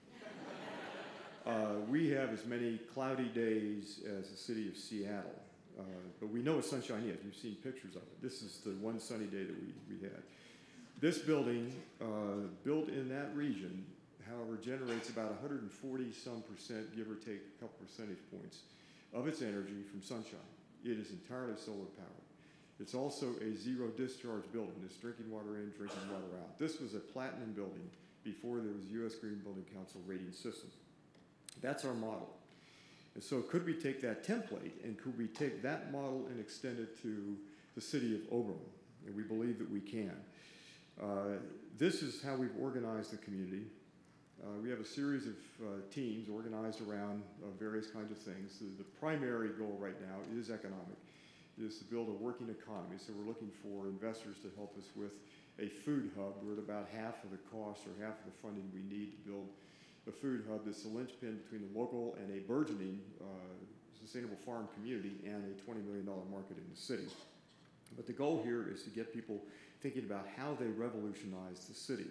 We have as many cloudy days as the city of Seattle, but we know what sunshine is. We've seen pictures of it. This is the one sunny day that we had. This building, built in that region, however, generates about 140-some%, give or take a couple percentage points, of its energy from sunshine. It is entirely solar powered. It's also a zero discharge building. It's drinking water in, drinking water out. This was a platinum building before there was a U.S. Green Building Council rating system. That's our model. And so could we take that template and could we take that model and extend it to the city of Oberlin? And we believe that we can. This is how we've organized the community. We have a series of teams organized around various kinds of things. The primary goal right now is economic. It is to build a working economy. So we're looking for investors to help us with a food hub. We're at about half of the cost or half of the funding we need to build a food hub that's the linchpin between the local and a burgeoning sustainable farm community and a $20 million market in the city. But the goal here is to get people thinking about how they revolutionize the city.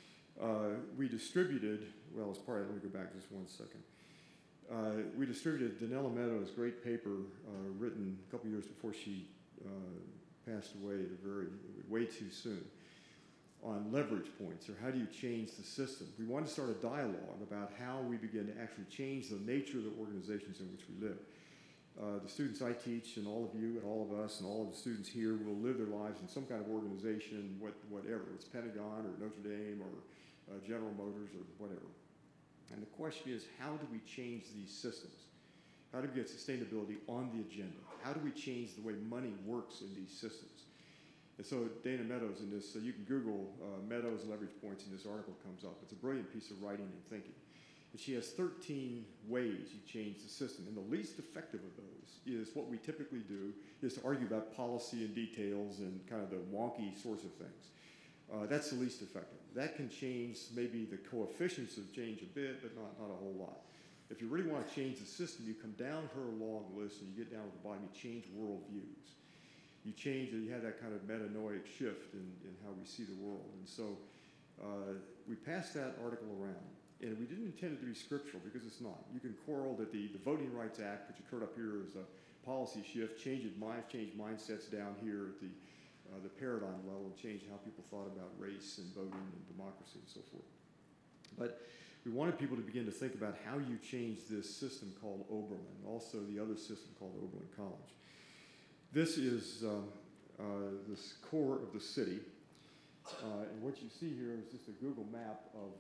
We distributed, well, as part of that, let me go back just one second. We distributed Danella Meadows' great paper written a couple years before she passed away way too soon, on leverage points, or how do you change the system. We wanted to start a dialogue about how we begin to actually change the nature of the organizations in which we live. The students I teach, and all of you, and all of us, and all of the students here will live their lives in some kind of organization, whatever. It's Pentagon, or Notre Dame, or General Motors, or whatever. And the question is, how do we change these systems? How do we get sustainability on the agenda? How do we change the way money works in these systems? And so Dana Meadows in this, so you can Google Meadows leverage points and this article comes up. It's a brilliant piece of writing and thinking. And she has 13 ways you change the system. And the least effective of those is what we typically do is to argue about policy and details and kind of the wonky sorts of things. That's the least effective. That can change maybe the coefficients of change a bit, but not a whole lot. If you really want to change the system, you come down her long list and you get down to the bottom, you change worldviews. You have that kind of metanoic shift in how we see the world. And so we passed that article around. And we didn't intend it to be scriptural because it's not. You can quarrel that the Voting Rights Act, which occurred up here as a policy shift, changed mindsets down here at the paradigm level and changed how people thought about race and voting and democracy and so forth. But we wanted people to begin to think about how you change this system called Oberlin, also the other system called Oberlin College. This is this core of the city. And what you see here is just a Google map of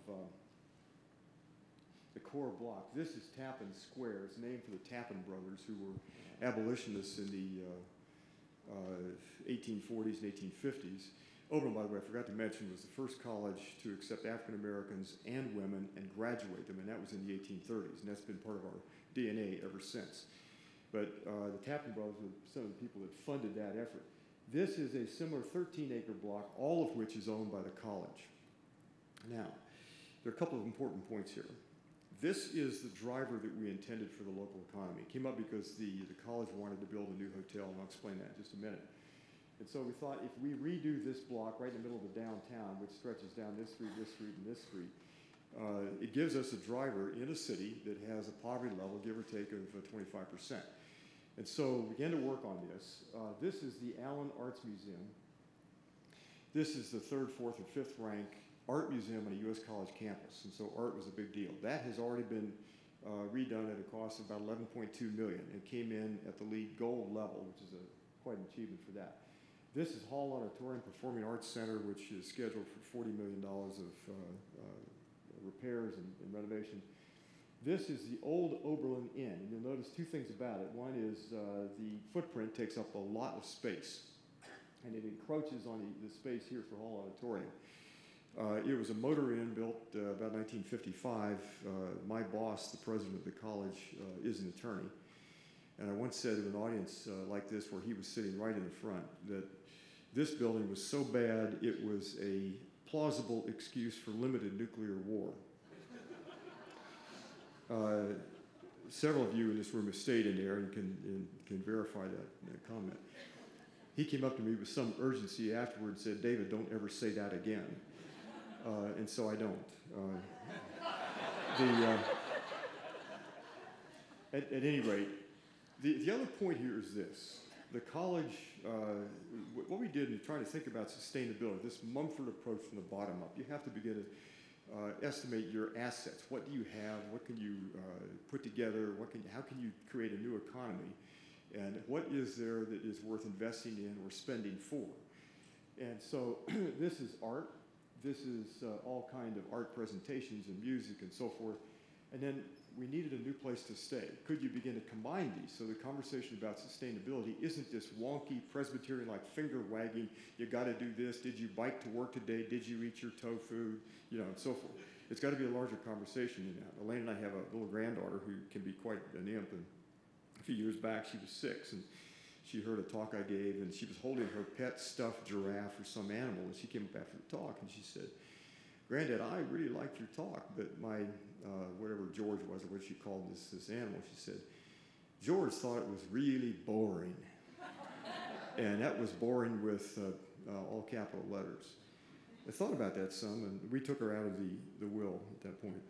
the core block. This is Tappan Square. It's named for the Tappan brothers, who were abolitionists in the 1840s and 1850s. Oberlin, by the way, I forgot to mention, was the first college to accept African Americans and women and graduate them, and that was in the 1830s, and that's been part of our DNA ever since. But the Tappan brothers were some of the people that funded that effort. This is a similar 13-acre block, all of which is owned by the college. Now, there are a couple of important points here. This is the driver that we intended for the local economy. It came up because the college wanted to build a new hotel, and I'll explain that in just a minute. And so we thought if we redo this block right in the middle of the downtown, which stretches down this street, and this street, it gives us a driver in a city that has a poverty level, give or take, of 25%. And so we began to work on this. This is the Allen Arts Museum. This is the 3rd, 4th, or 5th rank art museum on a U.S. college campus. And so art was a big deal. That has already been redone at a cost of about $11.2 million. It came in at the LEED Gold level, which is quite an achievement for that. This is Hall Auditorium Performing Arts Center, which is scheduled for $40 million of repairs and renovation. This is the old Oberlin Inn, and you'll notice two things about it. One is the footprint takes up a lot of space, and it encroaches on the space here for Hall Auditorium. It was a motor inn built about 1955. My boss, the president of the college, is an attorney, and I once said to an audience like this, where he was sitting right in the front, that this building was so bad it was a plausible excuse for limited nuclear war. Several of you in this room have stayed in there and can verify that comment. He came up to me with some urgency afterward and said, "David, don't ever say that again." And so I don't. At any rate, the other point here is this. The college, what we did in trying to think about sustainability, this Mumford approach from the bottom up, you have to begin to estimate your assets. What do you have? What can you put together? How can you create a new economy? And what is there that is worth investing in or spending for? And so this is art. This is all kind of art presentations and music and so forth. And then we needed a new place to stay. Could you begin to combine these so the conversation about sustainability isn't this wonky Presbyterian-like finger wagging, you got to do this, did you bike to work today, did you eat your tofu, and so forth. It's got to be a larger conversation than that. Elaine and I have a little granddaughter who can be quite an imp, and a few years back she was 6, and she heard a talk I gave, and she was holding her pet stuffed giraffe or some animal, and she came up after the talk, and she said, "Granddad, I really liked your talk, but my, whatever George was, or what she called this animal," she said, "George thought it was really boring." And that was boring with all capital letters. I thought about that some, and we took her out of the will at that point.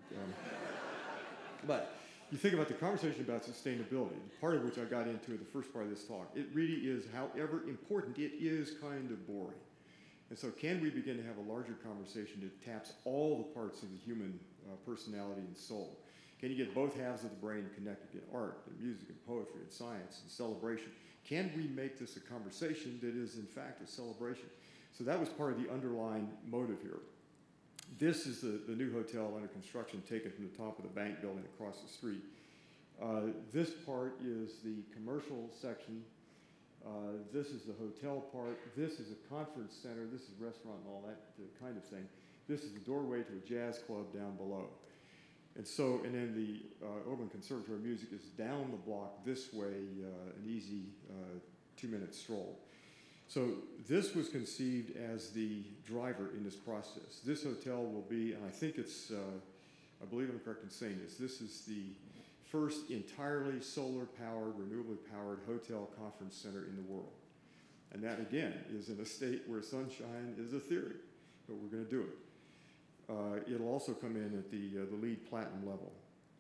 But you think about the conversation about sustainability, part of which I got into in the first part of this talk. It really is, however important, it is kind of boring. And so can we begin to have a larger conversation that taps all the parts of the human personality and soul? Can you get both halves of the brain connected? Get art and music and poetry and science and celebration. Can we make this a conversation that is in fact a celebration? So that was part of the underlying motive here. This is the new hotel under construction taken from the top of the bank building across the street. This part is the commercial section. This is the hotel part. This is a conference center. This is a restaurant and all that kind of thing. This is the doorway to a jazz club down below. And then the Oberlin Conservatory of Music is down the block this way, an easy 2-minute stroll. So this was conceived as the driver in this process. This hotel will be, and I think it's, I believe I'm correct in saying this is the first entirely solar-powered, renewably powered hotel conference center in the world. And that, again, is in a state where sunshine is a theory, but we're going to do it. It'll also come in at the LEED Platinum level.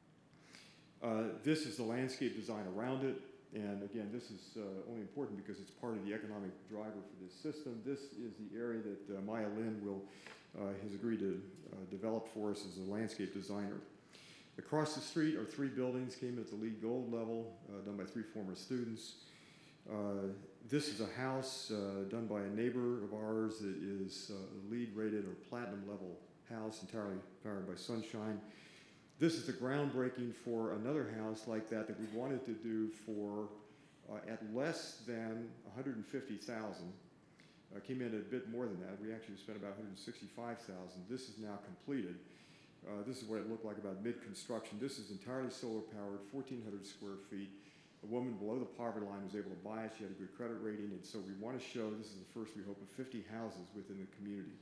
This is the landscape design around it. And again, this is only important because it's part of the economic driver for this system. This is the area that Maya Lin has agreed to develop for us as a landscape designer. Across the street are 3 buildings, came at the LEED Gold level, done by 3 former students. This is a house done by a neighbor of ours that is a LEED rated or platinum level house, entirely powered by sunshine. This is the groundbreaking for another house like that we wanted to do for at less than $150,000. Came in a bit more than that. We actually spent about $165,000. This is now completed. This is what it looked like about mid-construction. This is entirely solar-powered, 1,400 square feet. A woman below the poverty line was able to buy it. She had a good credit rating, and so we want to show this is the first, we hope, of 50 houses within the community.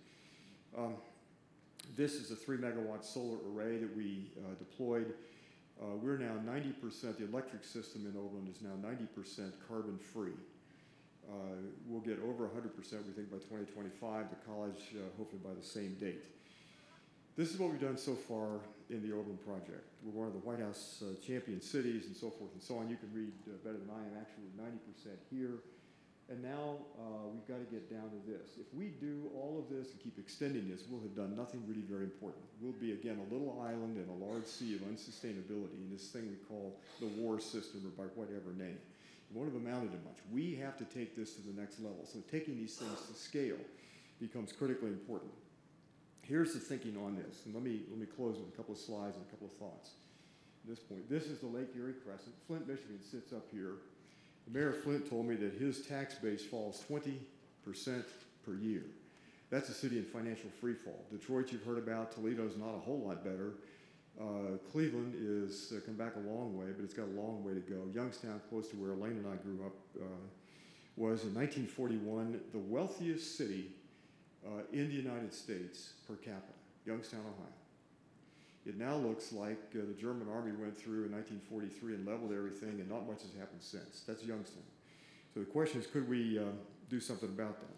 This is a 3 megawatt solar array that we deployed. We're now 90%, the electric system in Oberlin is now 90% carbon free. We'll get over 100%, we think, by 2025, the college hopefully by the same date. This is what we've done so far in the Oberlin project. We're one of the White House champion cities and so forth and so on. You can read better than I am. Actually, we're 90% here. And now we've got to get down to this. If we do all of this and keep extending this, we'll have done nothing really very important. We'll be, again, a little island in a large sea of unsustainability in this thing we call the war system, or by whatever name. It won't have amounted to much. We have to take this to the next level. So taking these things to scale becomes critically important. Here's the thinking on this, and let me close with a couple of slides and a couple of thoughts. At this point, this is the Lake Erie Crescent. Flint, Michigan sits up here. The mayor of Flint told me that his tax base falls 20% per year. That's a city in financial freefall. Detroit, you've heard about. Toledo's not a whole lot better. Cleveland is come back a long way, but it's got a long way to go. Youngstown, close to where Elaine and I grew up, was in 1941 the wealthiest city in the United States per capita, Youngstown, Ohio. It now looks like the German army went through in 1943 and leveled everything, and not much has happened since. That's Youngstown. So the question is, could we do something about that?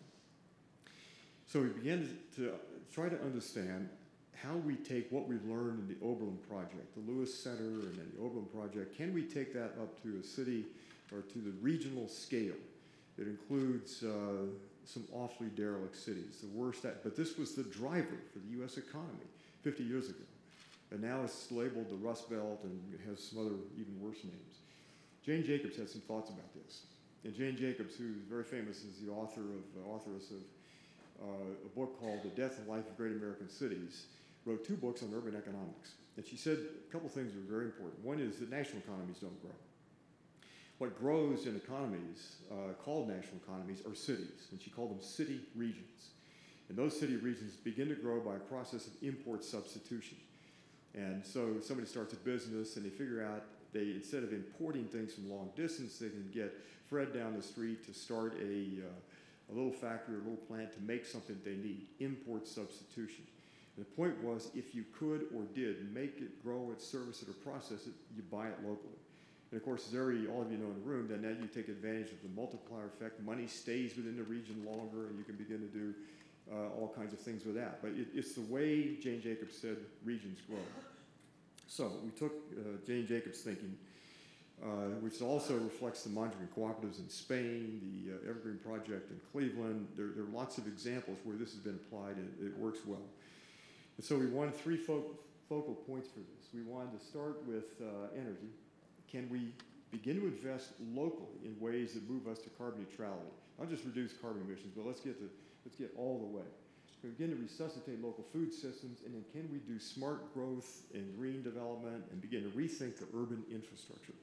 So we began to try to understand how we take what we've learned in the Oberlin project, the Lewis Center and then the Oberlin project, can we take that up to a city or to the regional scale that includes some awfully derelict cities, the worst, but this was the driver for the U.S. economy 50 years ago. And now it's labeled the Rust Belt and it has some other even worse names. Jane Jacobs had some thoughts about this. And Jane Jacobs, who's very famous, is the authoress of a book called The Death and Life of Great American Cities, wrote 2 books on urban economics. And she said a couple things are very important. One is that national economies don't grow. What grows in economies, called national economies, are cities, and she called them city regions. And those city regions begin to grow by a process of import substitution. And so somebody starts a business and they figure out instead of importing things from long distance, they can get Fred down the street to start a little factory or a little plant to make something they need, import substitution. And the point was, if you could or did make it grow it, service it, or process it, you buy it locally. And of course, as all of you know in the room, then now you take advantage of the multiplier effect. Money stays within the region longer, and you can begin to do all kinds of things with that. But it's the way Jane Jacobs said regions grow. So we took Jane Jacobs' thinking, which also reflects the monitoring cooperatives in Spain, the Evergreen Project in Cleveland. There are lots of examples where this has been applied and it works well. And so we wanted 3 focal points for this. We wanted to start with energy. Can we begin to invest locally in ways that move us to carbon neutrality? Not just reduce carbon emissions, but let's get all the way. Can we begin to resuscitate local food systems, and then can we do smart growth and green development and begin to rethink the urban infrastructure?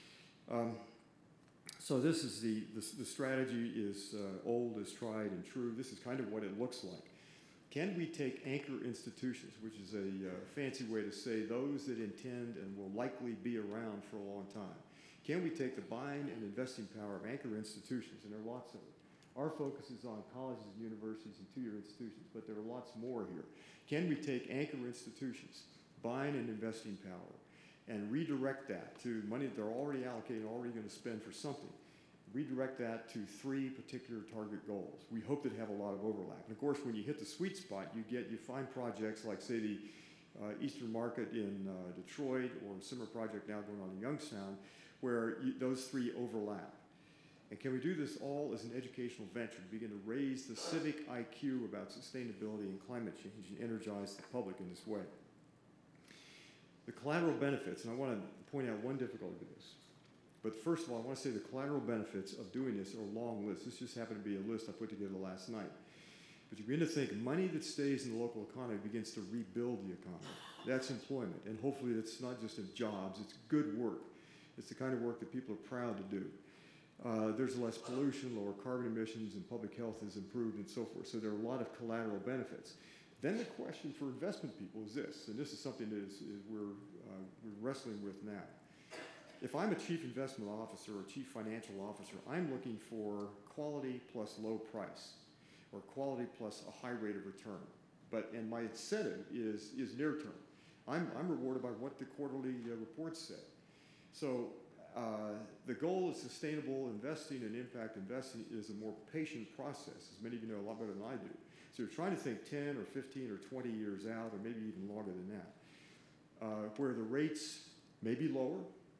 So this is the strategy is old, is tried and true. This is kind of what it looks like. Can we take anchor institutions, which is a fancy way to say those that intend and will likely be around for a long time? Can we take the buying and investing power of anchor institutions, and there are lots of them. Our focus is on colleges and universities and 2-year institutions, but there are lots more here. Can we take anchor institutions, buying and investing power, and redirect that to money that they're already allocating, already going to spend for something? Redirect that to 3 particular target goals. We hope that have a lot of overlap. And of course, when you hit the sweet spot, you find projects like, say, the Eastern Market in Detroit, or a similar project now going on in Youngstown, where those 3 overlap. And can we do this all as an educational venture to begin to raise the civic IQ about sustainability and climate change and energize the public in this way? The collateral benefits, and I want to point out one difficulty with this. But first of all, I want to say the collateral benefits of doing this are a long list. This just happened to be a list I put together last night. But you begin to think money that stays in the local economy begins to rebuild the economy. That's employment. And hopefully it's not just in jobs, it's good work. It's the kind of work that people are proud to do. There's less pollution, lower carbon emissions, and public health is improved and so forth. So there are a lot of collateral benefits. Then the question for investment people is this, and this is something that we're wrestling with now. if I'm a chief investment officer or chief financial officer, I'm looking for quality plus low price, or quality plus a high rate of return. And my incentive is near term. I'm rewarded by what the quarterly reports say. So the goal of sustainable investing and impact investing is a more patient process, as many of you know a lot better than I do. So you're trying to think 10 or 15 or 20 years out, or maybe even longer than that, where the rates may be lower,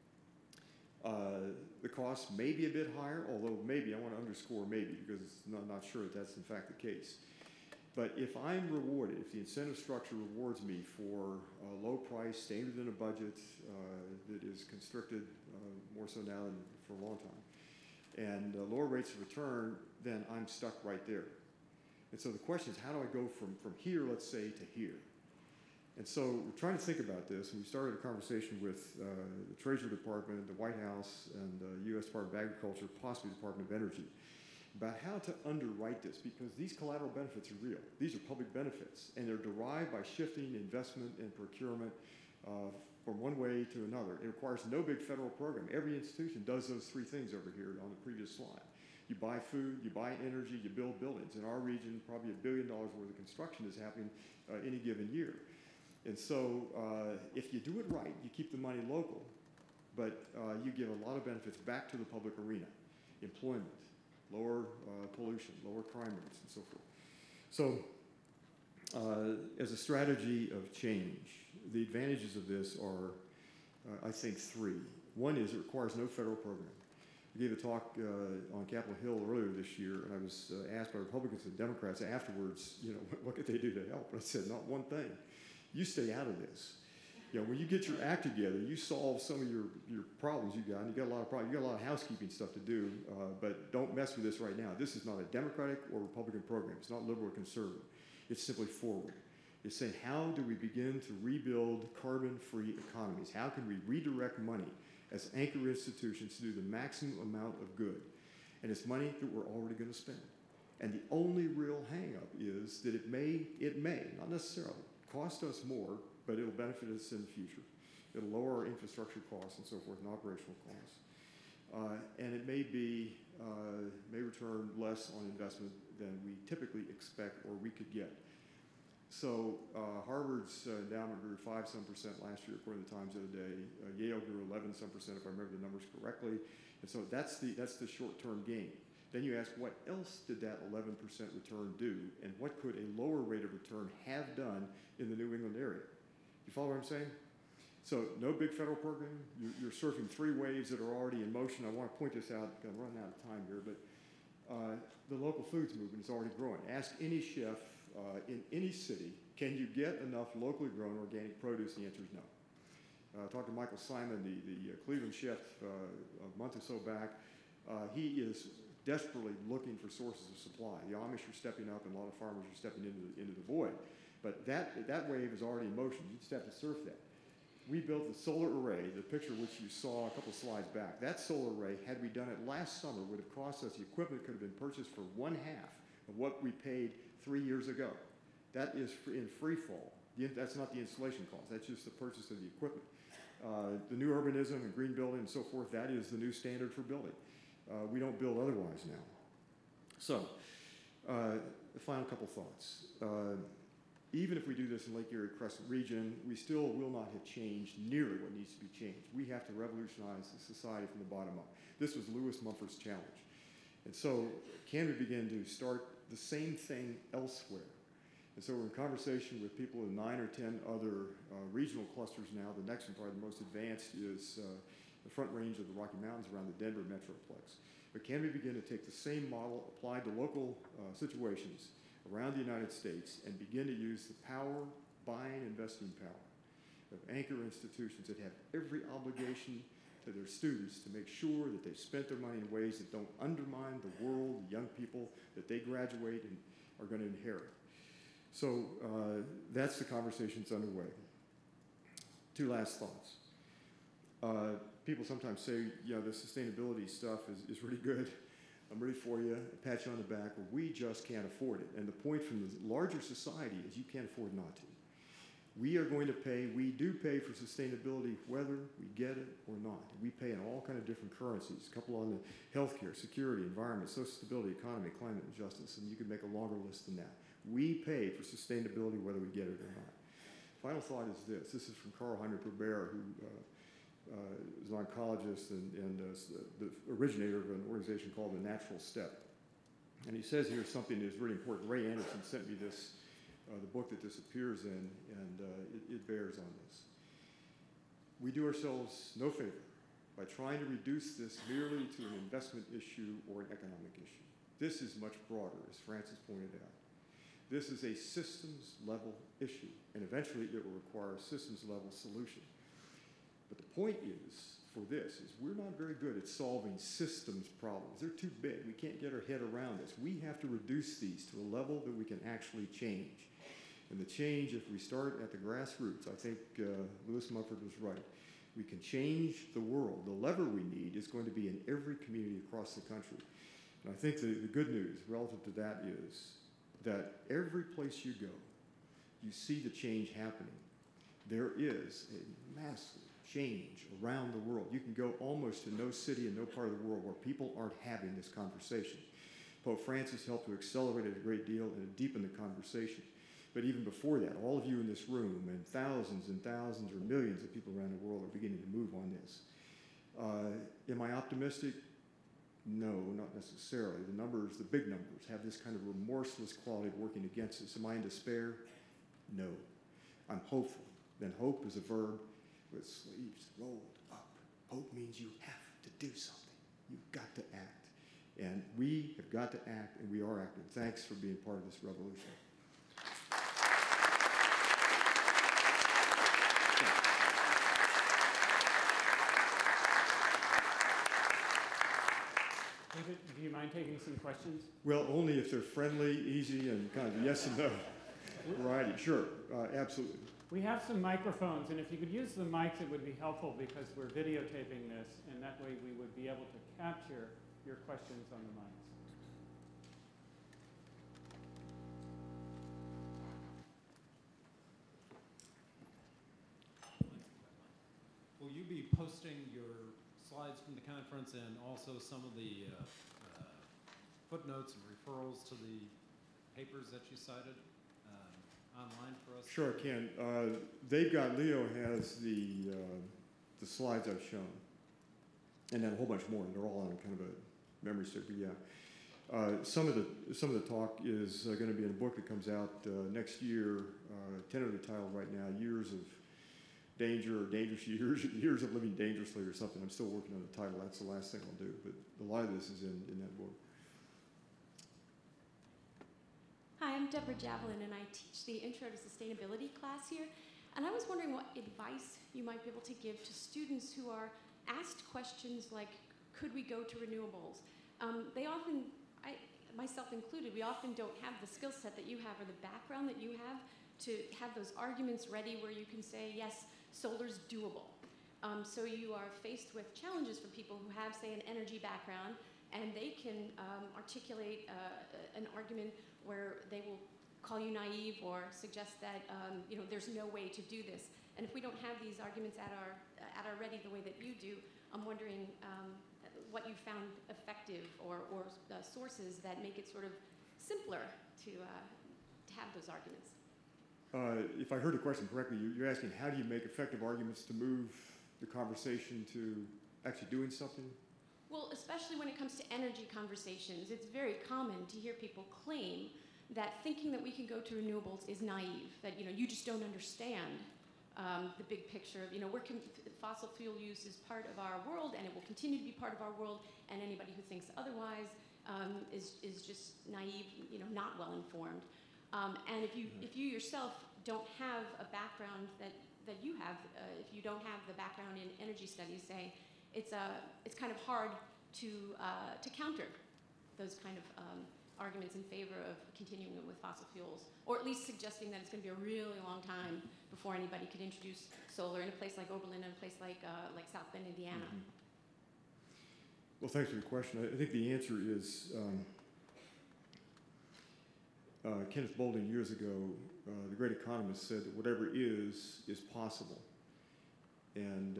the costs may be a bit higher, although maybe, I want to underscore maybe, because I'm not sure that that's in fact the case. But if I'm rewarded, if the incentive structure rewards me for a low price, staying within a budget that is constricted more so now than for a long time, and lower rates of return, then I'm stuck right there. And so the question is, how do I go from here, let's say, to here? And so we're trying to think about this, and we started a conversation with the Treasury Department, the White House, and the U.S. Department of Agriculture, possibly the Department of Energy, about how to underwrite this, because these collateral benefits are real. These are public benefits, and they're derived by shifting investment and procurement from one way to another. It requires no big federal program. Every institution does those three things over here on the previous slide. You buy food, you buy energy, you build buildings. In our region, probably $1 billion worth of construction is happening any given year. And so if you do it right, you keep the money local, but you give a lot of benefits back to the public arena. Employment, lower pollution, lower crime rates, and so forth. So as a strategy of change, the advantages of this are, I think, three. One is it requires no federal program. I gave a talk on Capitol Hill earlier this year, and I was asked by Republicans and Democrats afterwards, what could they do to help? And I said, not one thing. You stay out of this. When you get your act together, you solve some of your problems you got, and you got a lot of problems. You got a lot of housekeeping stuff to do, but don't mess with this right now. This is not a Democratic or Republican program. It's not liberal or conservative. It's simply forward. It's saying, how do we begin to rebuild carbon-free economies? How can we redirect money as anchor institutions to do the maximum amount of good? And it's money that we're already going to spend. And the only real hang-up is that it may, not necessarily, cost us more, but it'll benefit us in the future. It'll lower our infrastructure costs and so forth, and operational costs. And it may return less on investment than we typically expect or we could get. So Harvard's endowment grew 5% last year, according to the Times the other day. Yale grew 11% if I remember the numbers correctly. And so that's the short-term gain. Then you ask, what else did that 11% return do, and what could a lower rate of return have done in the New England area? You follow what I'm saying? So no big federal program. You're surfing three waves that are already in motion. I want to point this out. I'm running out of time here, but the local foods movement is already growing. Ask any chef in any city, can you get enough locally grown organic produce? The answer is no. I talked to Michael Simon, the Cleveland chef, a month or so back. He is desperately looking for sources of supply. The Amish are stepping up, and a lot of farmers are stepping into the void. But that wave is already in motion. You just have to surf that. We built the solar array, the picture which you saw a couple slides back. That solar array, had we done it last summer, would have cost us, the equipment could have been purchased for 1/2 of what we paid 3 years ago. That is in free fall. That's not the installation cost. That's just the purchase of the equipment. The new urbanism and green building and so forth, that is the new standard for building. We don't build otherwise now. So, the final couple thoughts. Even if we do this in Lake Erie Crescent region, we still will not have changed nearly what needs to be changed. We have to revolutionize the society from the bottom up. This was Lewis Mumford's challenge. And so, can we begin to start the same thing elsewhere? And so we're in conversation with people in 9 or 10 other regional clusters now. The next one, probably the most advanced, is the Front Range of the Rocky Mountains around the Denver Metroplex. But can we begin to take the same model applied to local situations around the United States and begin to use the power, buying, investing power of anchor institutions that have every obligation to their students to make sure that they've spent their money in ways that don't undermine the world, the young people that they graduate and are going to inherit. So that's the conversation that's underway. Two last thoughts. People sometimes say, the sustainability stuff is really good. I'm ready for you, pat you on the back. Well, we just can't afford it. And the point from the larger society is you can't afford not to. We are going to pay, we do pay for sustainability whether we get it or not. We pay in all kind of different currencies, a couple on the healthcare, security, environment, social stability, economy, climate, and justice, and you could make a longer list than that. We pay for sustainability whether we get it or not. Final thought is this. This is from Karl-Heinrich Robert, who is an oncologist and the originator of an organization called the Natural Step. And he says here something that is really important. Ray Anderson sent me this, the book that this appears in, and it bears on this. We do ourselves no favor by trying to reduce this merely to an investment issue or an economic issue. This is much broader, as Francis pointed out. This is a systems level issue, and eventually it will require a systems level solution. But the point is, for this, is we're not very good at solving systems problems. They're too big. We can't get our head around this. We have to reduce these to a level that we can actually change. And the change, if we start at the grassroots, I think Lewis Mumford was right. We can change the world. The lever we need is going to be in every community across the country. And I think the good news relative to that is that every place you go, you see the change happening. There is a massive change around the world. You can go almost to no city and no part of the world where people aren't having this conversation. Pope Francis helped to accelerate it a great deal and deepen the conversation. But even before that, all of you in this room and thousands or millions of people around the world are beginning to move on this. Am I optimistic? No, not necessarily. The numbers, the big numbers, have this kind of remorseless quality of working against us. Am I in despair? No. I'm hopeful. Then hope is a verb with sleeves rolled up. Hope means you have to do something. You've got to act. And we have got to act, and we are acting. Thanks for being part of this revolution. David, do you mind taking some questions? Well, only if they're friendly, easy, and kind of yes and no variety. Sure, absolutely. We have some microphones, and if you could use the mics, it would be helpful because we're videotaping this, and that way we would be able to capture your questions on the mics. Will you be posting your slides from the conference and also some of the footnotes and referrals to the papers that you cited online for us? Sure, I can. They've got, Leo has the slides I've shown, and then a whole bunch more. They're all on kind of a memory stick, but yeah. Some of the talk is going to be in a book that comes out next year, tentatively titled right now, Years of Danger or Dangerous Years, Years of Living Dangerously or something. I'm still working on the title. That's the last thing I'll do, but a lot of this is in that book. Hi, I'm Deborah Javelin, and I teach the Intro to Sustainability class here. And I was wondering what advice you might be able to give to students who are asked questions like, could we go to renewables? They often, myself included, we often don't have the skill set that you have or the background that you have to have those arguments ready where you can say, yes, solar's doable. So you are faced with challenges for people who have, say, an energy background, and they can articulate an argument where they will call you naive or suggest that there's no way to do this. And if we don't have these arguments at our ready the way that you do, I'm wondering what you found effective or sources that make it sort of simpler to have those arguments. If I heard the question correctly, you're asking how do you make effective arguments to move the conversation to actually doing something? Well, especially when it comes to energy conversations, it's very common to hear people claim that thinking that we can go to renewables is naive, that you just don't understand the big picture. Fossil fuel use is part of our world, and it will continue to be part of our world, and anybody who thinks otherwise is just naive, not well informed. And if you yourself don't have a background that you have, if you don't have the background in energy studies, say, it's kind of hard to counter those kind of arguments in favor of continuing with fossil fuels, or at least suggesting that it's going to be a really long time before anybody could introduce solar in a place like Oberlin and a place like South Bend, Indiana. Mm-hmm. Well, thanks for the question. I think the answer is Kenneth Boulding years ago, the great economist, said that whatever is possible. And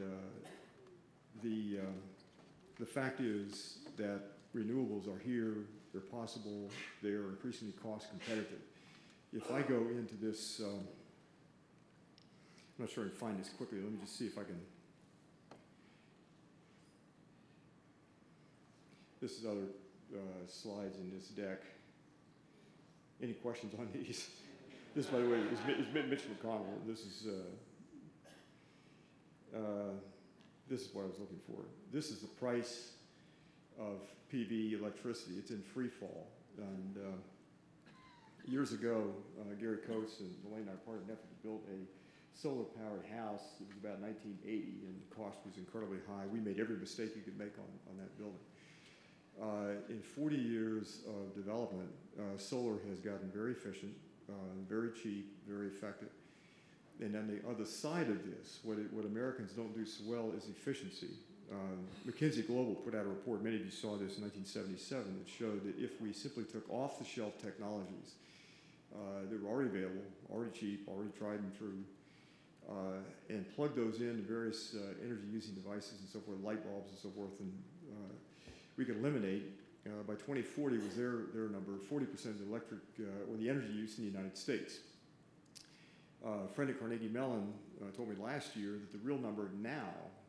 the fact is that renewables are here, they're possible, they are increasingly cost competitive. If I go into this, I'm not sure I can find this quickly, let me just see if I can. This is other slides in this deck. Any questions on these? This, by the way, is Mitch McConnell. This is what I was looking for. This is the price of PV electricity. It's in free fall. And years ago, Gary Coates and Elaine and I partnered in an effort to build a solar-powered house. It was about 1980, and the cost was incredibly high. We made every mistake you could make on that building. In 40 years of development, solar has gotten very efficient, very cheap, very effective. And on the other side of this, what Americans don't do so well is efficiency. McKinsey Global put out a report, many of you saw this in 1977, that showed that if we simply took off-the-shelf technologies that were already available, already cheap, already tried and true, and plugged those into various energy-using devices and so forth, light bulbs and so forth, and we could eliminate, by 2040 was their number, 40% of the electric, or the energy use in the United States. A friend at Carnegie Mellon told me last year that the real number now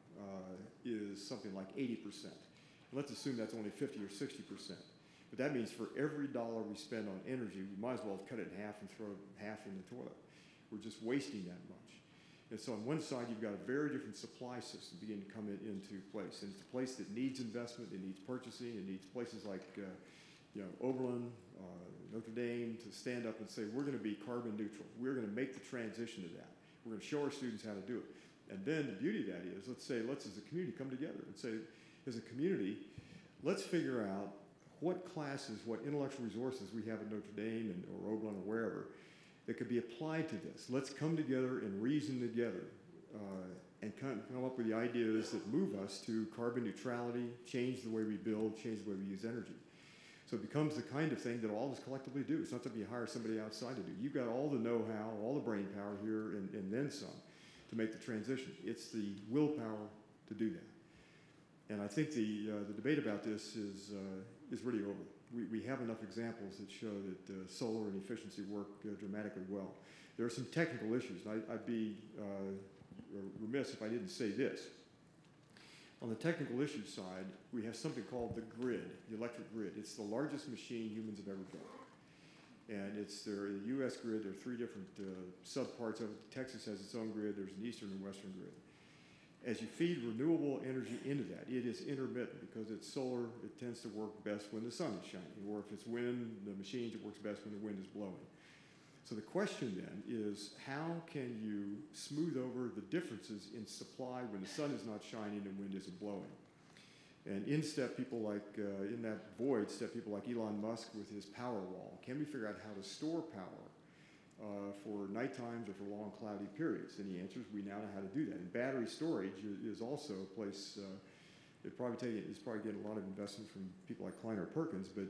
is something like 80%. Let's assume that's only 50 or 60%. But that means for every dollar we spend on energy, we might as well cut it in half and throw half in the toilet. We're just wasting that much. And so on one side, you've got a very different supply system beginning to come into place. And it's a place that needs investment, it needs purchasing, it needs places like Oberlin, Notre Dame to stand up and say, we're going to be carbon neutral. We're going to make the transition to that. We're going to show our students how to do it. And then the beauty of that is, let's as a community come together and say, as a community, let's figure out what classes, what intellectual resources we have at Notre Dame or Oberlin or wherever that could be applied to this. Let's come together and reason together and come up with the ideas that move us to carbon neutrality, change the way we build, change the way we use energy. So it becomes the kind of thing that all of us collectively do. It's not something you hire somebody outside to do. You've got all the know-how, all the brain power here, and then some to make the transition. It's the willpower to do that. And I think the debate about this is really over. We have enough examples that show that solar and efficiency work dramatically well. There are some technical issues. I'd be remiss if I didn't say this. On the technical issues side, we have something called the grid, the electric grid. It's the largest machine humans have ever built. And it's the U.S. grid. There are three different subparts of it. Texas has its own grid. There's an eastern and western grid. As you feed renewable energy into that, it is intermittent because it's solar. It tends to work best when the sun is shining. Or if it's wind, the machines, it works best when the wind is blowing. So the question then is, how can you smooth over the differences in supply when the sun is not shining and wind isn't blowing? And in that void step people like Elon Musk with his power wall. Can we figure out how to store power for night times or for long cloudy periods? And the answer is we now know how to do that. And battery storage is also a place, it's probably getting a lot of investment from people like Kleiner Perkins, but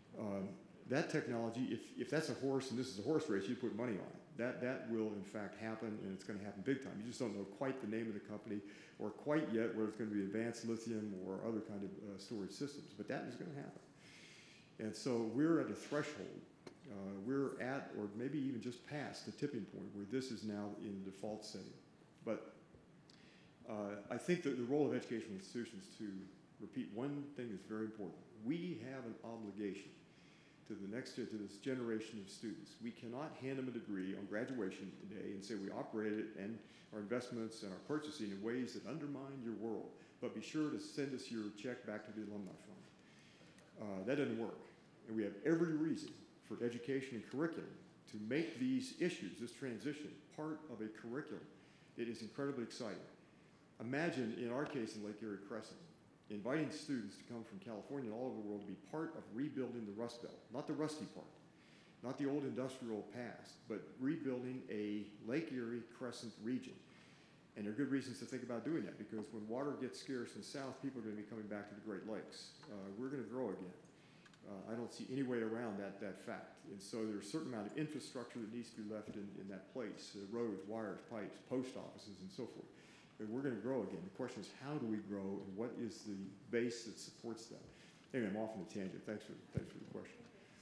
that technology, if that's a horse and this is a horse race, you put money on it. That will in fact happen, and it's going to happen big time. You just don't know quite the name of the company or quite yet whether it's going to be advanced lithium or other kind of storage systems, but that is going to happen. And so we're at a threshold. We're at, or maybe even just past, the tipping point where this is now in the default setting. But I think that the role of educational institutions, to repeat one thing that's very important, we have an obligation to this generation of students. We cannot hand them a degree on graduation day and say we operated and our investments and our purchasing in ways that undermine your world, but be sure to send us your check back to the alumni fund. That doesn't work. And we have every reason for education and curriculum to make these issues, this transition, part of a curriculum. It is incredibly exciting. Imagine, in our case in Lake Erie Crescent, inviting students to come from California and all over the world to be part of rebuilding the Rust Belt, not the rusty part, not the old industrial past, but rebuilding a Lake Erie Crescent region. And there are good reasons to think about doing that, because when water gets scarce in the south, people are going to be coming back to the Great Lakes. We're going to grow again. I I don't see any way around that fact. And so there's a certain amount of infrastructure that needs to be left in that place, roads, wires, pipes, post offices, and so forth. But we're going to grow again. The question is, how do we grow, and what is the base that supports that? Anyway, I'm off on a tangent. Thanks for the question.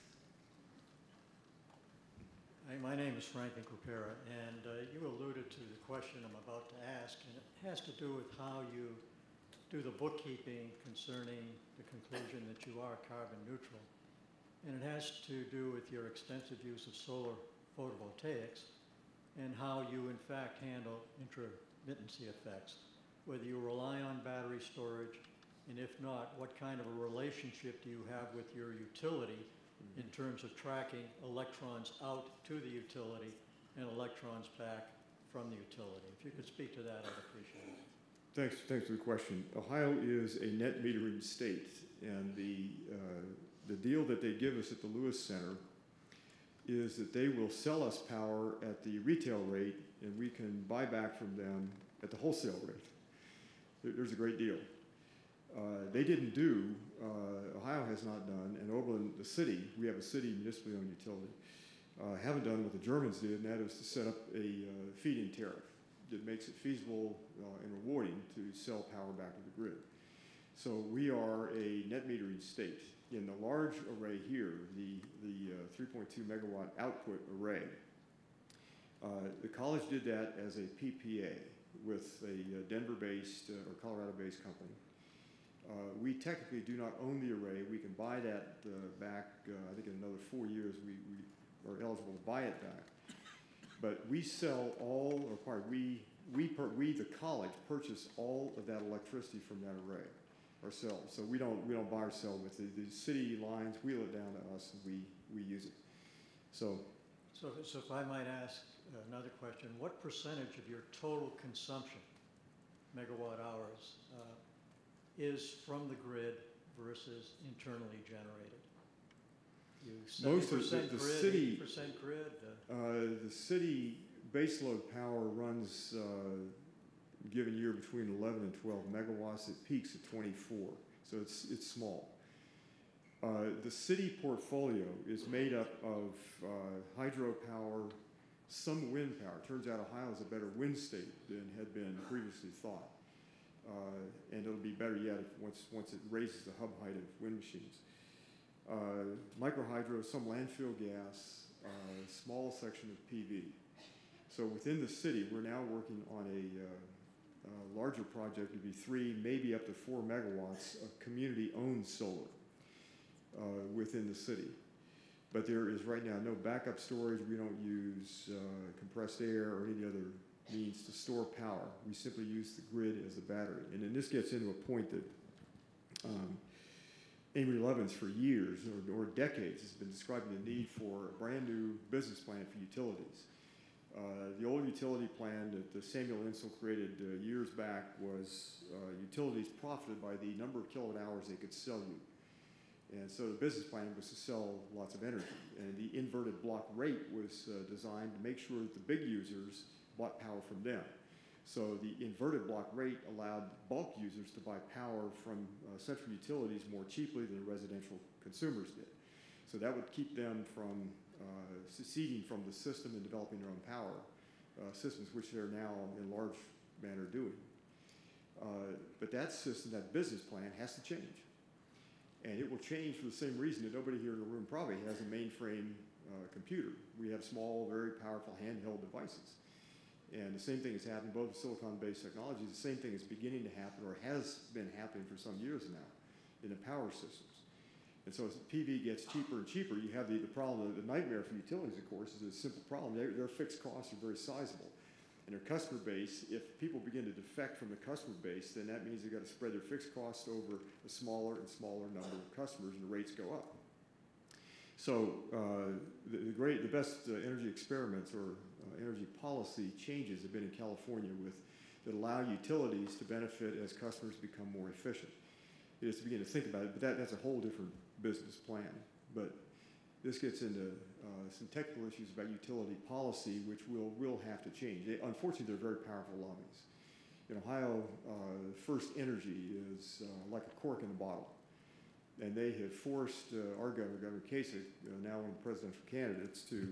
Hi, my name is Frank Incupera, and you alluded to the question I'm about to ask, and it has to do with how you do the bookkeeping concerning the conclusion that you are carbon neutral. And it has to do with your extensive use of solar photovoltaics and how you in fact handle intermittency effects, whether you rely on battery storage, and if not, what kind of a relationship do you have with your utility in terms of tracking electrons out to the utility and electrons back from the utility. If you could speak to that, I'd appreciate it. Thanks for the question. Ohio is a net metering state, and the deal that they give us at the Lewis Center is that they will sell us power at the retail rate, and we can buy back from them at the wholesale rate. There's a great deal. They didn't do, Ohio has not done, and Oberlin, the city, we have a city municipally owned utility, haven't done what the Germans did, and that is to set up a feed-in tariff that makes it feasible and rewarding to sell power back to the grid. So we are a net metering state. In the large array here, the 3.2 megawatt output array, the college did that as a PPA with a Denver-based or Colorado-based company. We technically do not own the array. We can buy that back, I think in another 4 years we are eligible to buy it back. But we sell all, or pardon, we the college purchase all of that electricity from that array ourselves. So we don't buy or sell with it. The city lines wheel it down to us, and we use it. So if I might ask another question, what percentage of your total consumption, megawatt hours, is from the grid versus internally generated? Most of the grid, city, 80% grid? The city baseload power runs, given year, between 11 and 12 megawatts. It peaks at 24, so it's small. The city portfolio is made up of hydropower, some wind power. Turns out Ohio is a better wind state than had been previously thought. And it'll be better yet once it raises the hub height of wind machines. Microhydro, some landfill gas, small section of PV. So within the city, we're now working on a larger project to be 3, maybe up to 4 megawatts of community-owned solar within the city. But there is right now no backup storage. We don't use compressed air or any other means to store power. We simply use the grid as the battery. And then this gets into a point that Amy Levins for years or decades has been describing the need for a brand new business plan for utilities. The old utility plan that Samuel Insull created years back was utilities profited by the number of kilowatt hours they could sell you. And so the business plan was to sell lots of energy. And the inverted block rate was designed to make sure that the big users bought power from them. So the inverted block rate allowed bulk users to buy power from central utilities more cheaply than the residential consumers did. So that would keep them from seceding from the system and developing their own power systems, which they're now in large manner doing. But that system, that business plan, has to change. And it will change for the same reason that nobody here in the room probably has a mainframe computer. We have small, very powerful handheld devices. And the same thing is happening, both with silicon-based technologies. The same thing is beginning to happen, or has been happening for some years now, in the power systems. And so as PV gets cheaper and cheaper, you have the problem, the nightmare for utilities, of course, is a simple problem. Their fixed costs are very sizable. And their customer base, if people begin to defect from the customer base, then that means they've got to spread their fixed costs over a smaller and smaller number of customers, and the rates go up. So the best energy experiments or energy policy changes have been in California that allow utilities to benefit as customers become more efficient. It is to begin to think about it, but that's a whole different business plan. But this gets into some technical issues about utility policy, which will have to change. Unfortunately, they're very powerful lobbies. In Ohio, First Energy is like a cork in a bottle. And they have forced our governor, Governor Kasich, now one of the presidential candidates, to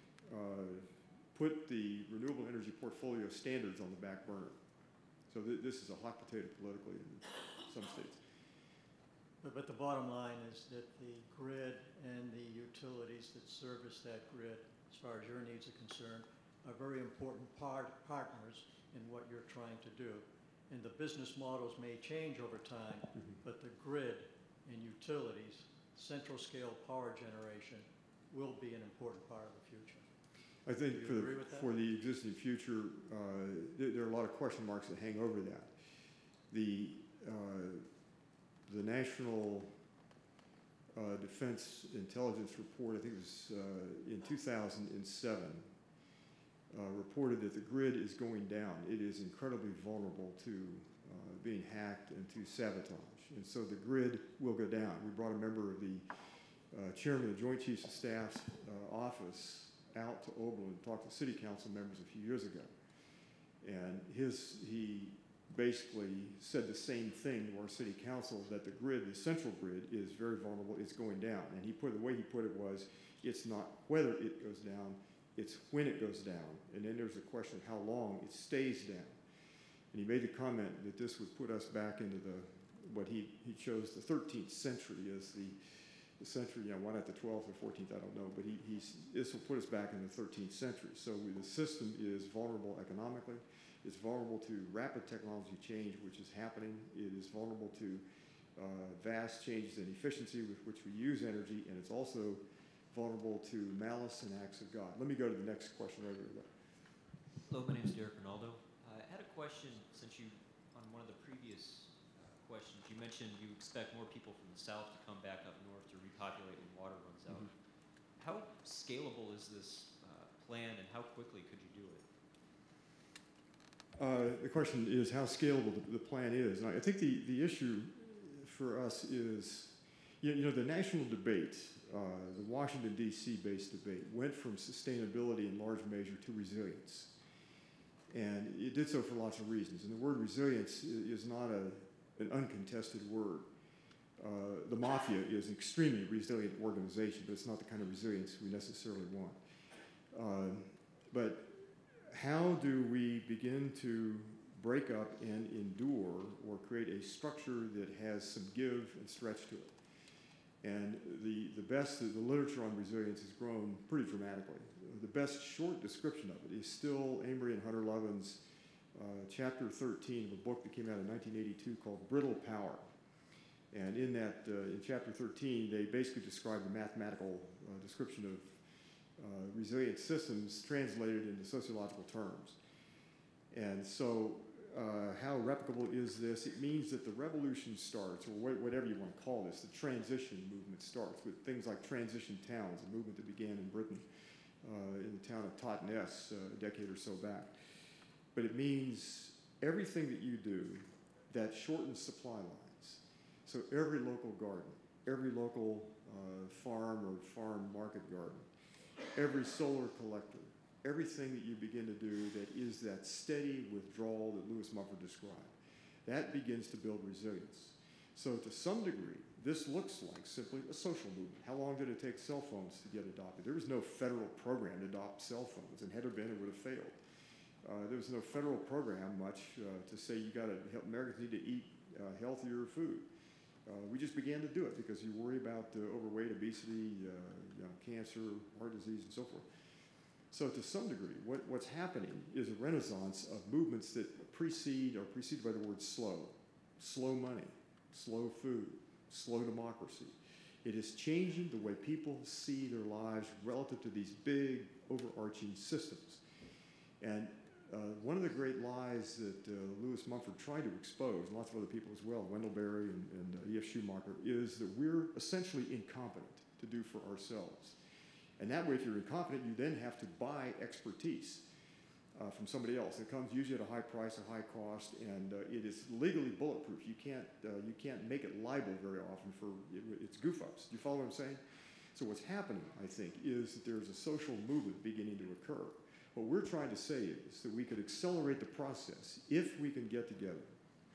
put the renewable energy portfolio standards on the back burner. So this is a hot potato politically in some states. But the bottom line is that the grid and the utilities that service that grid, as far as your needs are concerned, are very important partners in what you're trying to do. And the business models may change over time, but the grid and utilities, central scale power generation, will be an important part of the future. I think for the existing future, there are a lot of question marks that hang over that. The National Defense Intelligence Report, I think it was in 2007, reported that the grid is going down. It is incredibly vulnerable to being hacked and to sabotage. And so the grid will go down. We brought a member of the chairman of the Joint Chiefs of Staff's office out to Oberlin and talked to city council members a few years ago. And he basically said the same thing to our city council, that the grid, the central grid, is very vulnerable, it's going down. And the way he put it was, it's not whether it goes down, it's when it goes down. And then there's a question of how long it stays down. And he made the comment that this would put us back into what he chose the 13th century as the century, why not the 12th or 14th, I don't know, but this will put us back in the 13th century. So the system is vulnerable economically, it's vulnerable to rapid technology change, which is happening, it is vulnerable to vast changes in efficiency with which we use energy, and it's also vulnerable to malice and acts of God. Let me go to the next question right here. Hello, my name is Derek Ronaldo. I had a question, since you, on one of the previous questions, you mentioned you expect more people from the south to come back up north to repopulate when water runs out. How scalable is this plan, and how quickly could you do it? The question is how scalable the plan is. And I think the issue for us is, the national debate, the Washington, D.C. based debate, went from sustainability in large measure to resilience. And it did so for lots of reasons. And the word resilience is not an uncontested word. The mafia is an extremely resilient organization, but it's not the kind of resilience we necessarily want. But how do we begin to break up and endure or create a structure that has some give and stretch to it? And the literature on resilience has grown pretty dramatically. The best short description of it is still Amory and Hunter Levin's chapter 13 of a book that came out in 1982 called Brittle Power. And in that, in chapter 13, they basically describe the mathematical description of resilient systems translated into sociological terms. And so how replicable is this? It means that the revolution starts, or whatever you want to call this, the transition movement starts with things like transition towns, a movement that began in Britain in the town of Totnes a decade or so back. But it means everything that you do that shortens supply lines. So every local garden, every local farm or farm market garden, every solar collector, everything that you begin to do that is that steady withdrawal that Lewis Mumford described, that begins to build resilience. So to some degree, this looks like simply a social movement. How long did it take cell phones to get adopted? There was no federal program to adopt cell phones, and had there been, it would have failed. There was no federal program much to say you got to help Americans need to eat healthier food. We just began to do it because you worry about overweight, obesity, cancer, heart disease, and so forth. So to some degree, what's happening is a renaissance of movements that preceded by the word slow. Slow money, slow food, slow democracy. It is changing the way people see their lives relative to these big, overarching systems. And one of the great lies that Lewis Mumford tried to expose, and lots of other people as well, Wendell Berry and E.F. Schumacher, is that we're essentially incompetent to do for ourselves. And that way, if you're incompetent, you then have to buy expertise from somebody else. It comes usually at a high price, a high cost, and it is legally bulletproof. You can't make it liable very often for its goof-ups. Do you follow what I'm saying? So what's happening, I think, is that there's a social movement beginning to occur. What we're trying to say is that we could accelerate the process if we can get together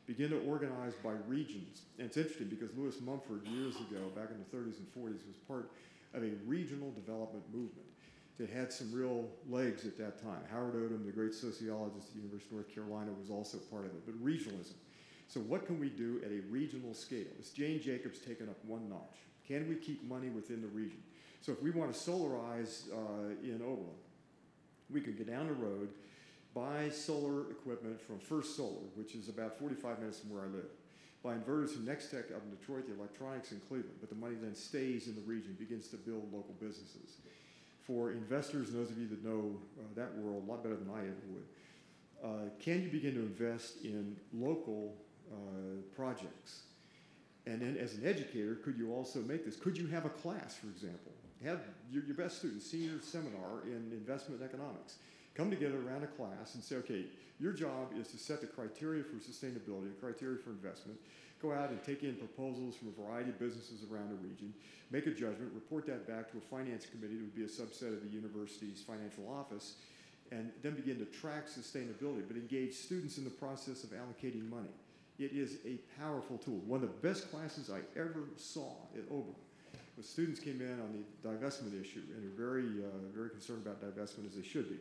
begin to organize by regions. And it's interesting because Lewis Mumford years ago, back in the 30s and 40s, was part of a regional development movement that had some real legs at that time. Howard Odum, the great sociologist at the University of North Carolina, was also part of it, but regionalism. So what can we do at a regional scale? Is Jane Jacobs taken up one notch? Can we keep money within the region? So if we want to solarize in Oberlin, we could go down the road, buy solar equipment from First Solar, which is about 45 minutes from where I live. Buy inverters from Nextech up in Detroit, the electronics in Cleveland, but the money then stays in the region, begins to build local businesses. For investors, and those of you that know that world a lot better than I ever would, can you begin to invest in local projects? And then as an educator, could you also make this? Could you have a class, for example? Have your best students, senior seminar in investment economics, come together around a class and say, okay, your job is to set the criteria for sustainability, the criteria for investment, go out and take in proposals from a variety of businesses around the region, make a judgment, report that back to a finance committee that would be a subset of the university's financial office, and then begin to track sustainability, but engage students in the process of allocating money. It is a powerful tool. One of the best classes I ever saw at Oberlin was students came in on the divestment issue and are very concerned about divestment, as they should be.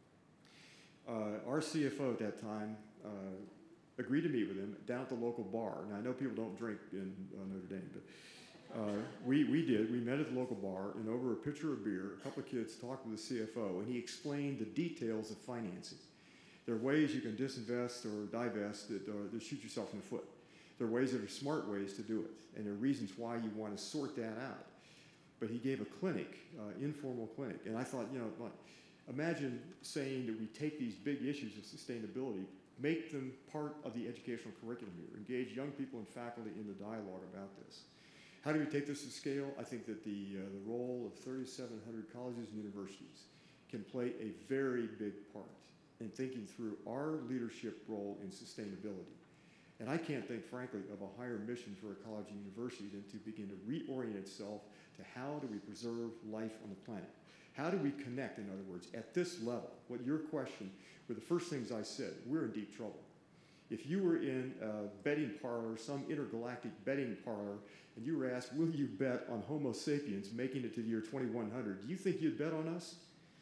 Our CFO at that time agreed to meet with him down at the local bar. Now, I know people don't drink in Notre Dame, but we did. We met at the local bar, and over a pitcher of beer, a couple of kids talked with the CFO, and he explained the details of financing. There are ways you can disinvest or divest that shoot yourself in the foot. There are ways that are smart ways to do it, and there are reasons why you want to sort that out. But he gave a clinic, informal clinic, and I thought, you know, imagine saying that we take these big issues of sustainability, make them part of the educational curriculum here, engage young people and faculty in the dialogue about this. How do we take this to scale? I think that the role of 3,700 colleges and universities can play a very big part in thinking through our leadership role in sustainability. And I can't think, frankly, of a higher mission for a college and university than to begin to reorient itself to how do we preserve life on the planet. How do we connect, in other words, at this level? What your question were the first things I said, we're in deep trouble. If you were in a betting parlor, some intergalactic betting parlor, and you were asked, will you bet on Homo sapiens making it to the year 2100, do you think you'd bet on us?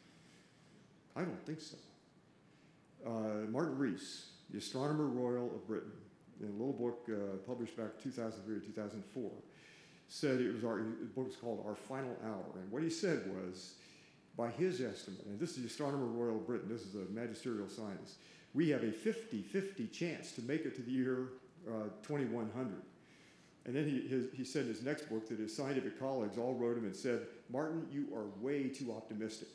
I don't think so. Martin Rees, the Astronomer Royal of Britain, in a little book published back in 2003 or 2004, said the book was called Our Final Hour. And what he said was, by his estimate, and this is the Astronomer Royal of Britain, this is a magisterial scientist, we have a 50-50 chance to make it to the year 2100. And then he said in his next book that his scientific colleagues all wrote him and said, Martin, you are way too optimistic.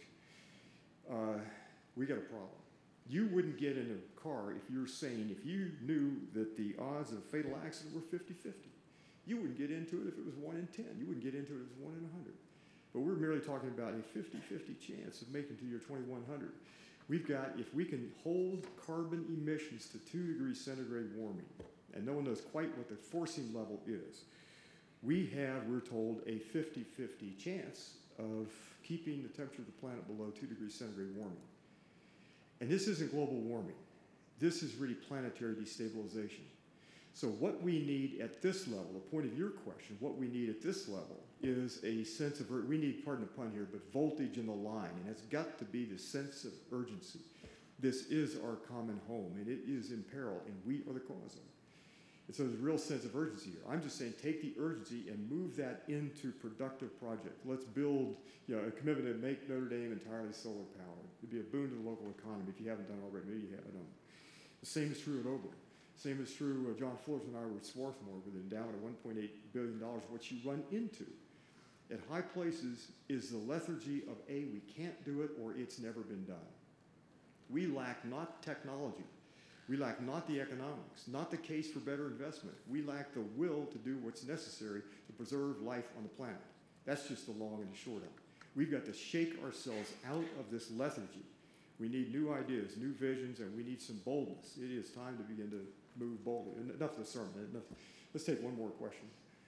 We got a problem. You wouldn't get in a car if you were sane, if you knew that the odds of a fatal accident were 50-50. You wouldn't get into it if it was 1 in 10. You wouldn't get into it if it was 1 in 100. But we're merely talking about a 50-50 chance of making it to year 2100. We've got, if we can hold carbon emissions to 2 degrees centigrade warming, and no one knows quite what the forcing level is, we have, we're told, a 50-50 chance of keeping the temperature of the planet below 2 degrees centigrade warming. And this isn't global warming. This is really planetary destabilization. So what we need at this level, the point of your question, what we need at this level is a sense of, we need, pardon the pun here, but voltage in the line, and it's got to be the sense of urgency. This is our common home, and it is in peril, and we are the cause of it. And so there's a real sense of urgency here. I'm just saying take the urgency and move that into productive projects. Let's build a commitment to make Notre Dame entirely solar powered. It'd be a boon to the local economy if you haven't done it already. Maybe you haven't. The same is true at Oberlin. Same is true, John Fullerton and I were at Swarthmore with an endowment of $1.8 billion. What you run into at high places is the lethargy of we can't do it or it's never been done. We lack not technology. We lack not the economics, not the case for better investment. We lack the will to do what's necessary to preserve life on the planet. That's just the long and the short of it. We've got to shake ourselves out of this lethargy. We need new ideas, new visions, and we need some boldness. It is time to begin to move boldly. Enough of the sermon. Let's take one more question.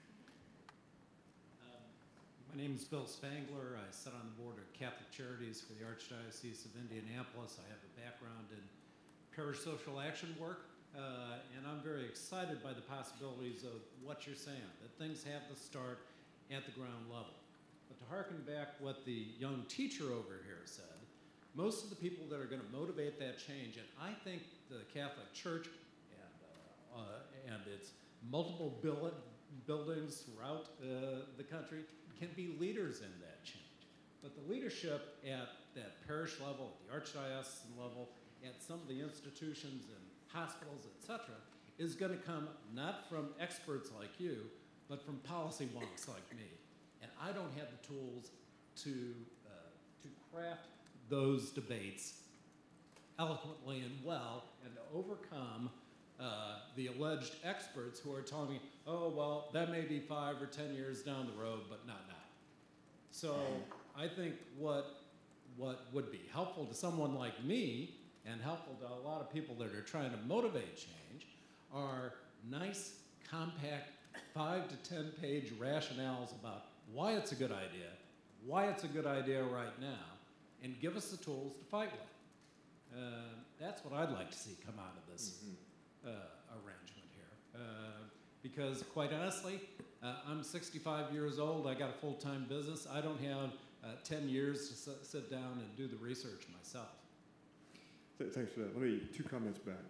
My name is Bill Spangler. I sit on the board of Catholic Charities for the Archdiocese of Indianapolis. I have a background in parasocial action work. and I'm very excited by the possibilities of what you're saying, that things have to start at the ground level. But to hearken back what the young teacher over here said, most of the people that are going to motivate that change, and I think the Catholic Church and its multiple buildings throughout the country can be leaders in that change. But the leadership at that parish level, at the archdiocesan level, at some of the institutions and hospitals, etc., is going to come not from experts like you, but from policy wonks like me. And I don't have the tools to craft those debates eloquently and well, and to overcome the alleged experts who are telling me, oh, well, that may be 5 or 10 years down the road, but not now. So I think what would be helpful to someone like me, and helpful to a lot of people that are trying to motivate change, are nice, compact, 5 to 10 page rationales about why it's a good idea, why it's a good idea right now, and give us the tools to fight with. That's what I'd like to see come out of this arrangement here. Because quite honestly, I'm 65 years old, I got a full-time business, I don't have 10 years to sit down and do the research myself. Thanks for that. Let me, 2 comments back.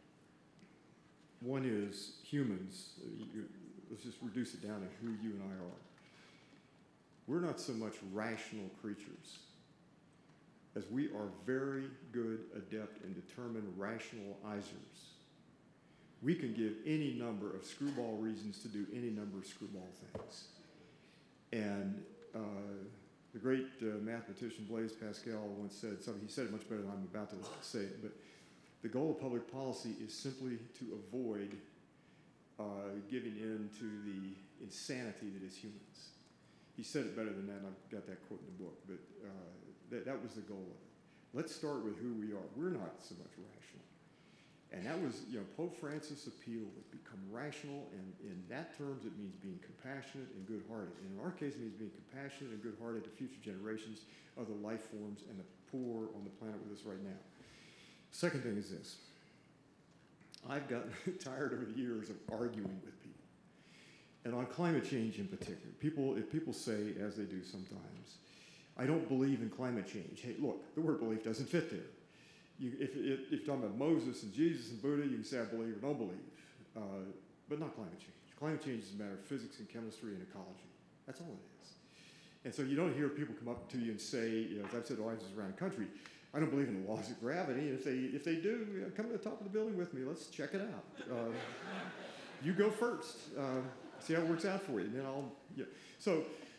One is humans. Let's just reduce it down to who you and I are. We're not so much rational creatures as we are very good, adept, and determined rationalizers. We can give any number of screwball reasons to do any number of screwball things. And the great mathematician Blaise Pascal once said something, he said it much better than I'm about to say it, but the goal of public policy is simply to avoid giving in to the insanity that is humans. He said it better than that, and I've got that quote in the book, but that was the goal of it. Let's start with who we are. We're not so much rational. And that was, Pope Francis' appeal was become rational, and in that terms it means being compassionate and good-hearted. And in our case it means being compassionate and good-hearted to future generations of the life forms and the poor on the planet with us right now. Second thing is this. I've gotten tired over the years of arguing with people. And on climate change in particular, if people say, as they do sometimes, I don't believe in climate change. Hey, look, the word belief doesn't fit there. If you're talking about Moses and Jesus and Buddha, you can say I believe or don't believe, but not climate change. Climate change is a matter of physics and chemistry and ecology. That's all it is. And so you don't hear people come up to you and say, as I've said to audiences around the country, I don't believe in the laws of gravity. And if they do, come to the top of the building with me. Let's check it out. You go first. See how it works out for you. And then I'll. Yeah. So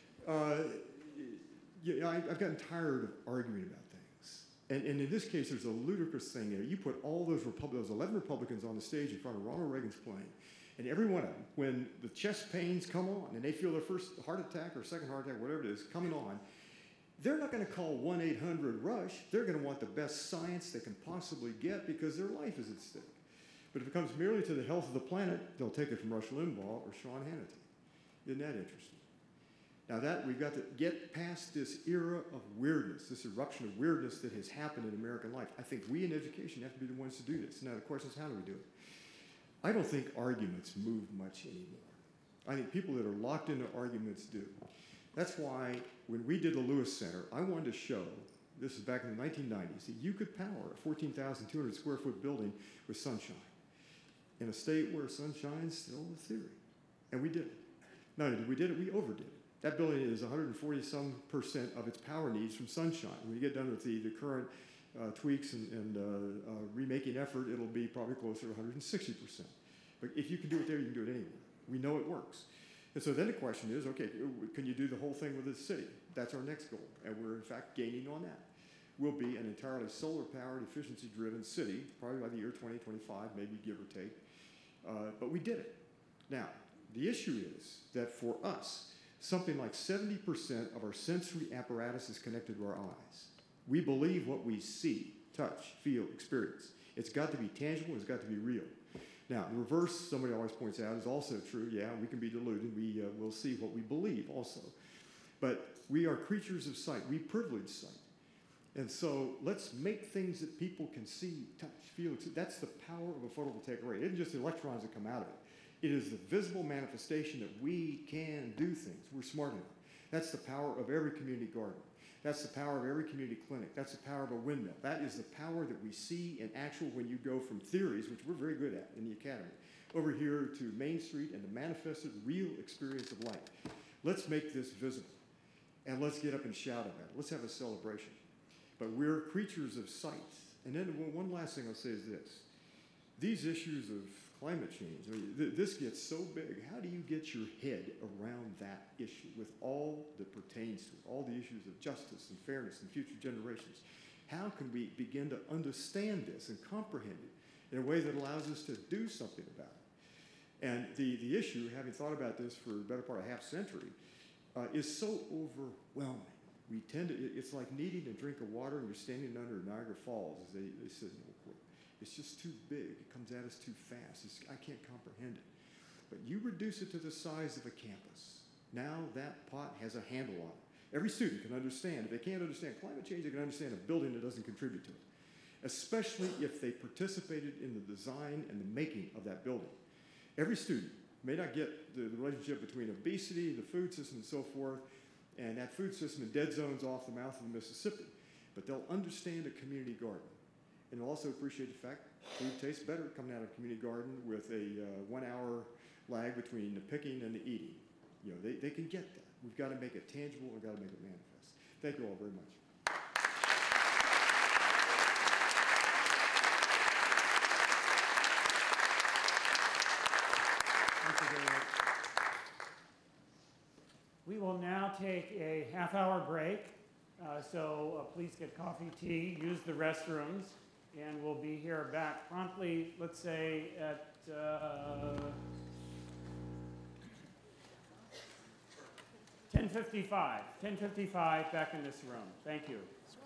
I've gotten tired of arguing about things. And in this case, there's a ludicrous thing there. You put all those 11 Republicans on the stage in front of Ronald Reagan's plane, and every one of them, when the chest pains come on and they feel their first heart attack or second heart attack, whatever it is, coming on, they're not going to call 1-800-RUSH. They're going to want the best science they can possibly get because their life is at stake. But if it comes merely to the health of the planet, they'll take it from Rush Limbaugh or Sean Hannity. Isn't that interesting? Now we've got to get past this era of weirdness, this eruption of weirdness that has happened in American life. I think we in education have to be the ones to do this. Now the question is, how do we do it? I don't think arguments move much anymore. I think people that are locked into arguments do. That's why when we did the Lewis Center, I wanted to show, this is back in the 1990s, that you could power a 14,200 square foot building with sunshine in a state where sunshine is still a theory. And we did it. Not only did we did it, we overdid it. That building is 140-some% of its power needs from sunshine. When you get done with the current tweaks and remaking effort, it'll be probably closer to 160%. But if you can do it there, you can do it anywhere. We know it works. And so then the question is, okay, can you do the whole thing with the city? That's our next goal, and we're in fact gaining on that. We'll be an entirely solar-powered, efficiency-driven city, probably by the year 2025, maybe give or take. But we did it. Now, the issue is that for us, something like 70% of our sensory apparatus is connected to our eyes. We believe what we see, touch, feel, experience. It's got to be tangible, it's got to be real. Now, the reverse, somebody always points out, is also true. Yeah, we can be deluded. We will see what we believe also. But we are creatures of sight. We privilege sight. And so let's make things that people can see, touch, feel. That's the power of a photovoltaic array. It isn't just the electrons that come out of it. It is the visible manifestation that we can do things. We're smart enough. That's the power of every community garden. That's the power of every community clinic. That's the power of a windmill. That is the power that we see in actual when you go from theories, which we're very good at in the academy, over here to Main Street and the manifested real experience of life. Let's make this visible. And let's get up and shout about it. Let's have a celebration. But we're creatures of sight. And then one last thing I'll say is this. These issues of climate change, I mean, this gets so big. How do you get your head around that issue with all that pertains to it, all the issues of justice and fairness and future generations? How can we begin to understand this and comprehend it in a way that allows us to do something about it? And the issue, having thought about this for the better part of a half century, is so overwhelming. We tend to, it's like needing a drink of water and you're standing under Niagara Falls, as they said in the quote. It's just too big. It comes at us too fast. I can't comprehend it. But you reduce it to the size of a campus. Now that pot has a handle on it. Every student can understand. If they can't understand climate change, they can understand a building that doesn't contribute to it, especially if they participated in the design and the making of that building. Every student may not get the relationship between obesity, the food system, and so forth, and that food system in dead zones off the mouth of the Mississippi, but they'll understand a community garden. And they'll also appreciate the fact food tastes better coming out of a community garden with a 1 hour lag between the picking and the eating. You know, they can get that. We've got to make it tangible. We've got to make it manifest. Thank you all very much. Thank you very much. We will now take a half-hour break. So please get coffee, tea, use the restrooms, and we'll be here back promptly, let's say, at 10:55. 10:55 back in this room. Thank you.